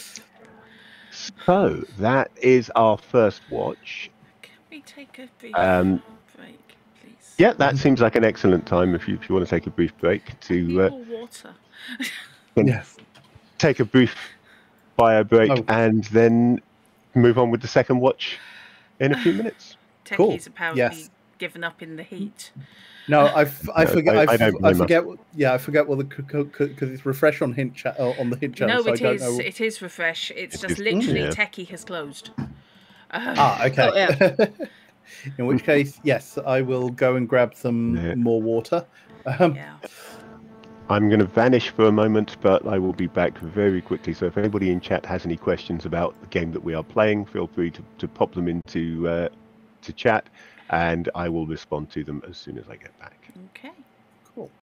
Speaker 2: So that is our first watch.
Speaker 1: Can we take a brief
Speaker 2: Um,
Speaker 1: break, please?
Speaker 2: Yeah, that seems like an excellent time if you if you want to take a brief break to uh,
Speaker 1: More water.
Speaker 3: yes.
Speaker 2: take a brief bio break
Speaker 3: Oh.
Speaker 2: and then move on with the second watch in a few minutes.
Speaker 1: Techie's
Speaker 3: Cool.
Speaker 1: apparently
Speaker 3: Yes.
Speaker 1: given up in the heat.
Speaker 3: No, I, f- I
Speaker 2: No,
Speaker 3: forget.
Speaker 2: I-
Speaker 3: I,
Speaker 2: I
Speaker 3: f-
Speaker 2: don't
Speaker 3: I
Speaker 2: blame her.
Speaker 3: forget. what- Yeah, I forget what the because it's refresh on hint chat uh, on the hint channel.
Speaker 1: No,
Speaker 3: so
Speaker 1: it
Speaker 3: I don't
Speaker 1: is.
Speaker 3: know.
Speaker 1: It is refresh. It's
Speaker 2: It
Speaker 1: just
Speaker 2: is-
Speaker 1: literally
Speaker 2: yeah.
Speaker 1: Techie has closed. Uh,
Speaker 3: Ah, okay.
Speaker 4: Oh, yeah.
Speaker 3: In which case, yes, I will go and grab some
Speaker 2: Yeah.
Speaker 3: more water. Um,
Speaker 1: yeah.
Speaker 2: I'm going to vanish for a moment, but I will be back very quickly. So if anybody in chat has any questions about the game that we are playing, feel free to, to pop them into uh, to chat, and I will respond to them as soon as I get back.
Speaker 1: Okay.
Speaker 3: Cool.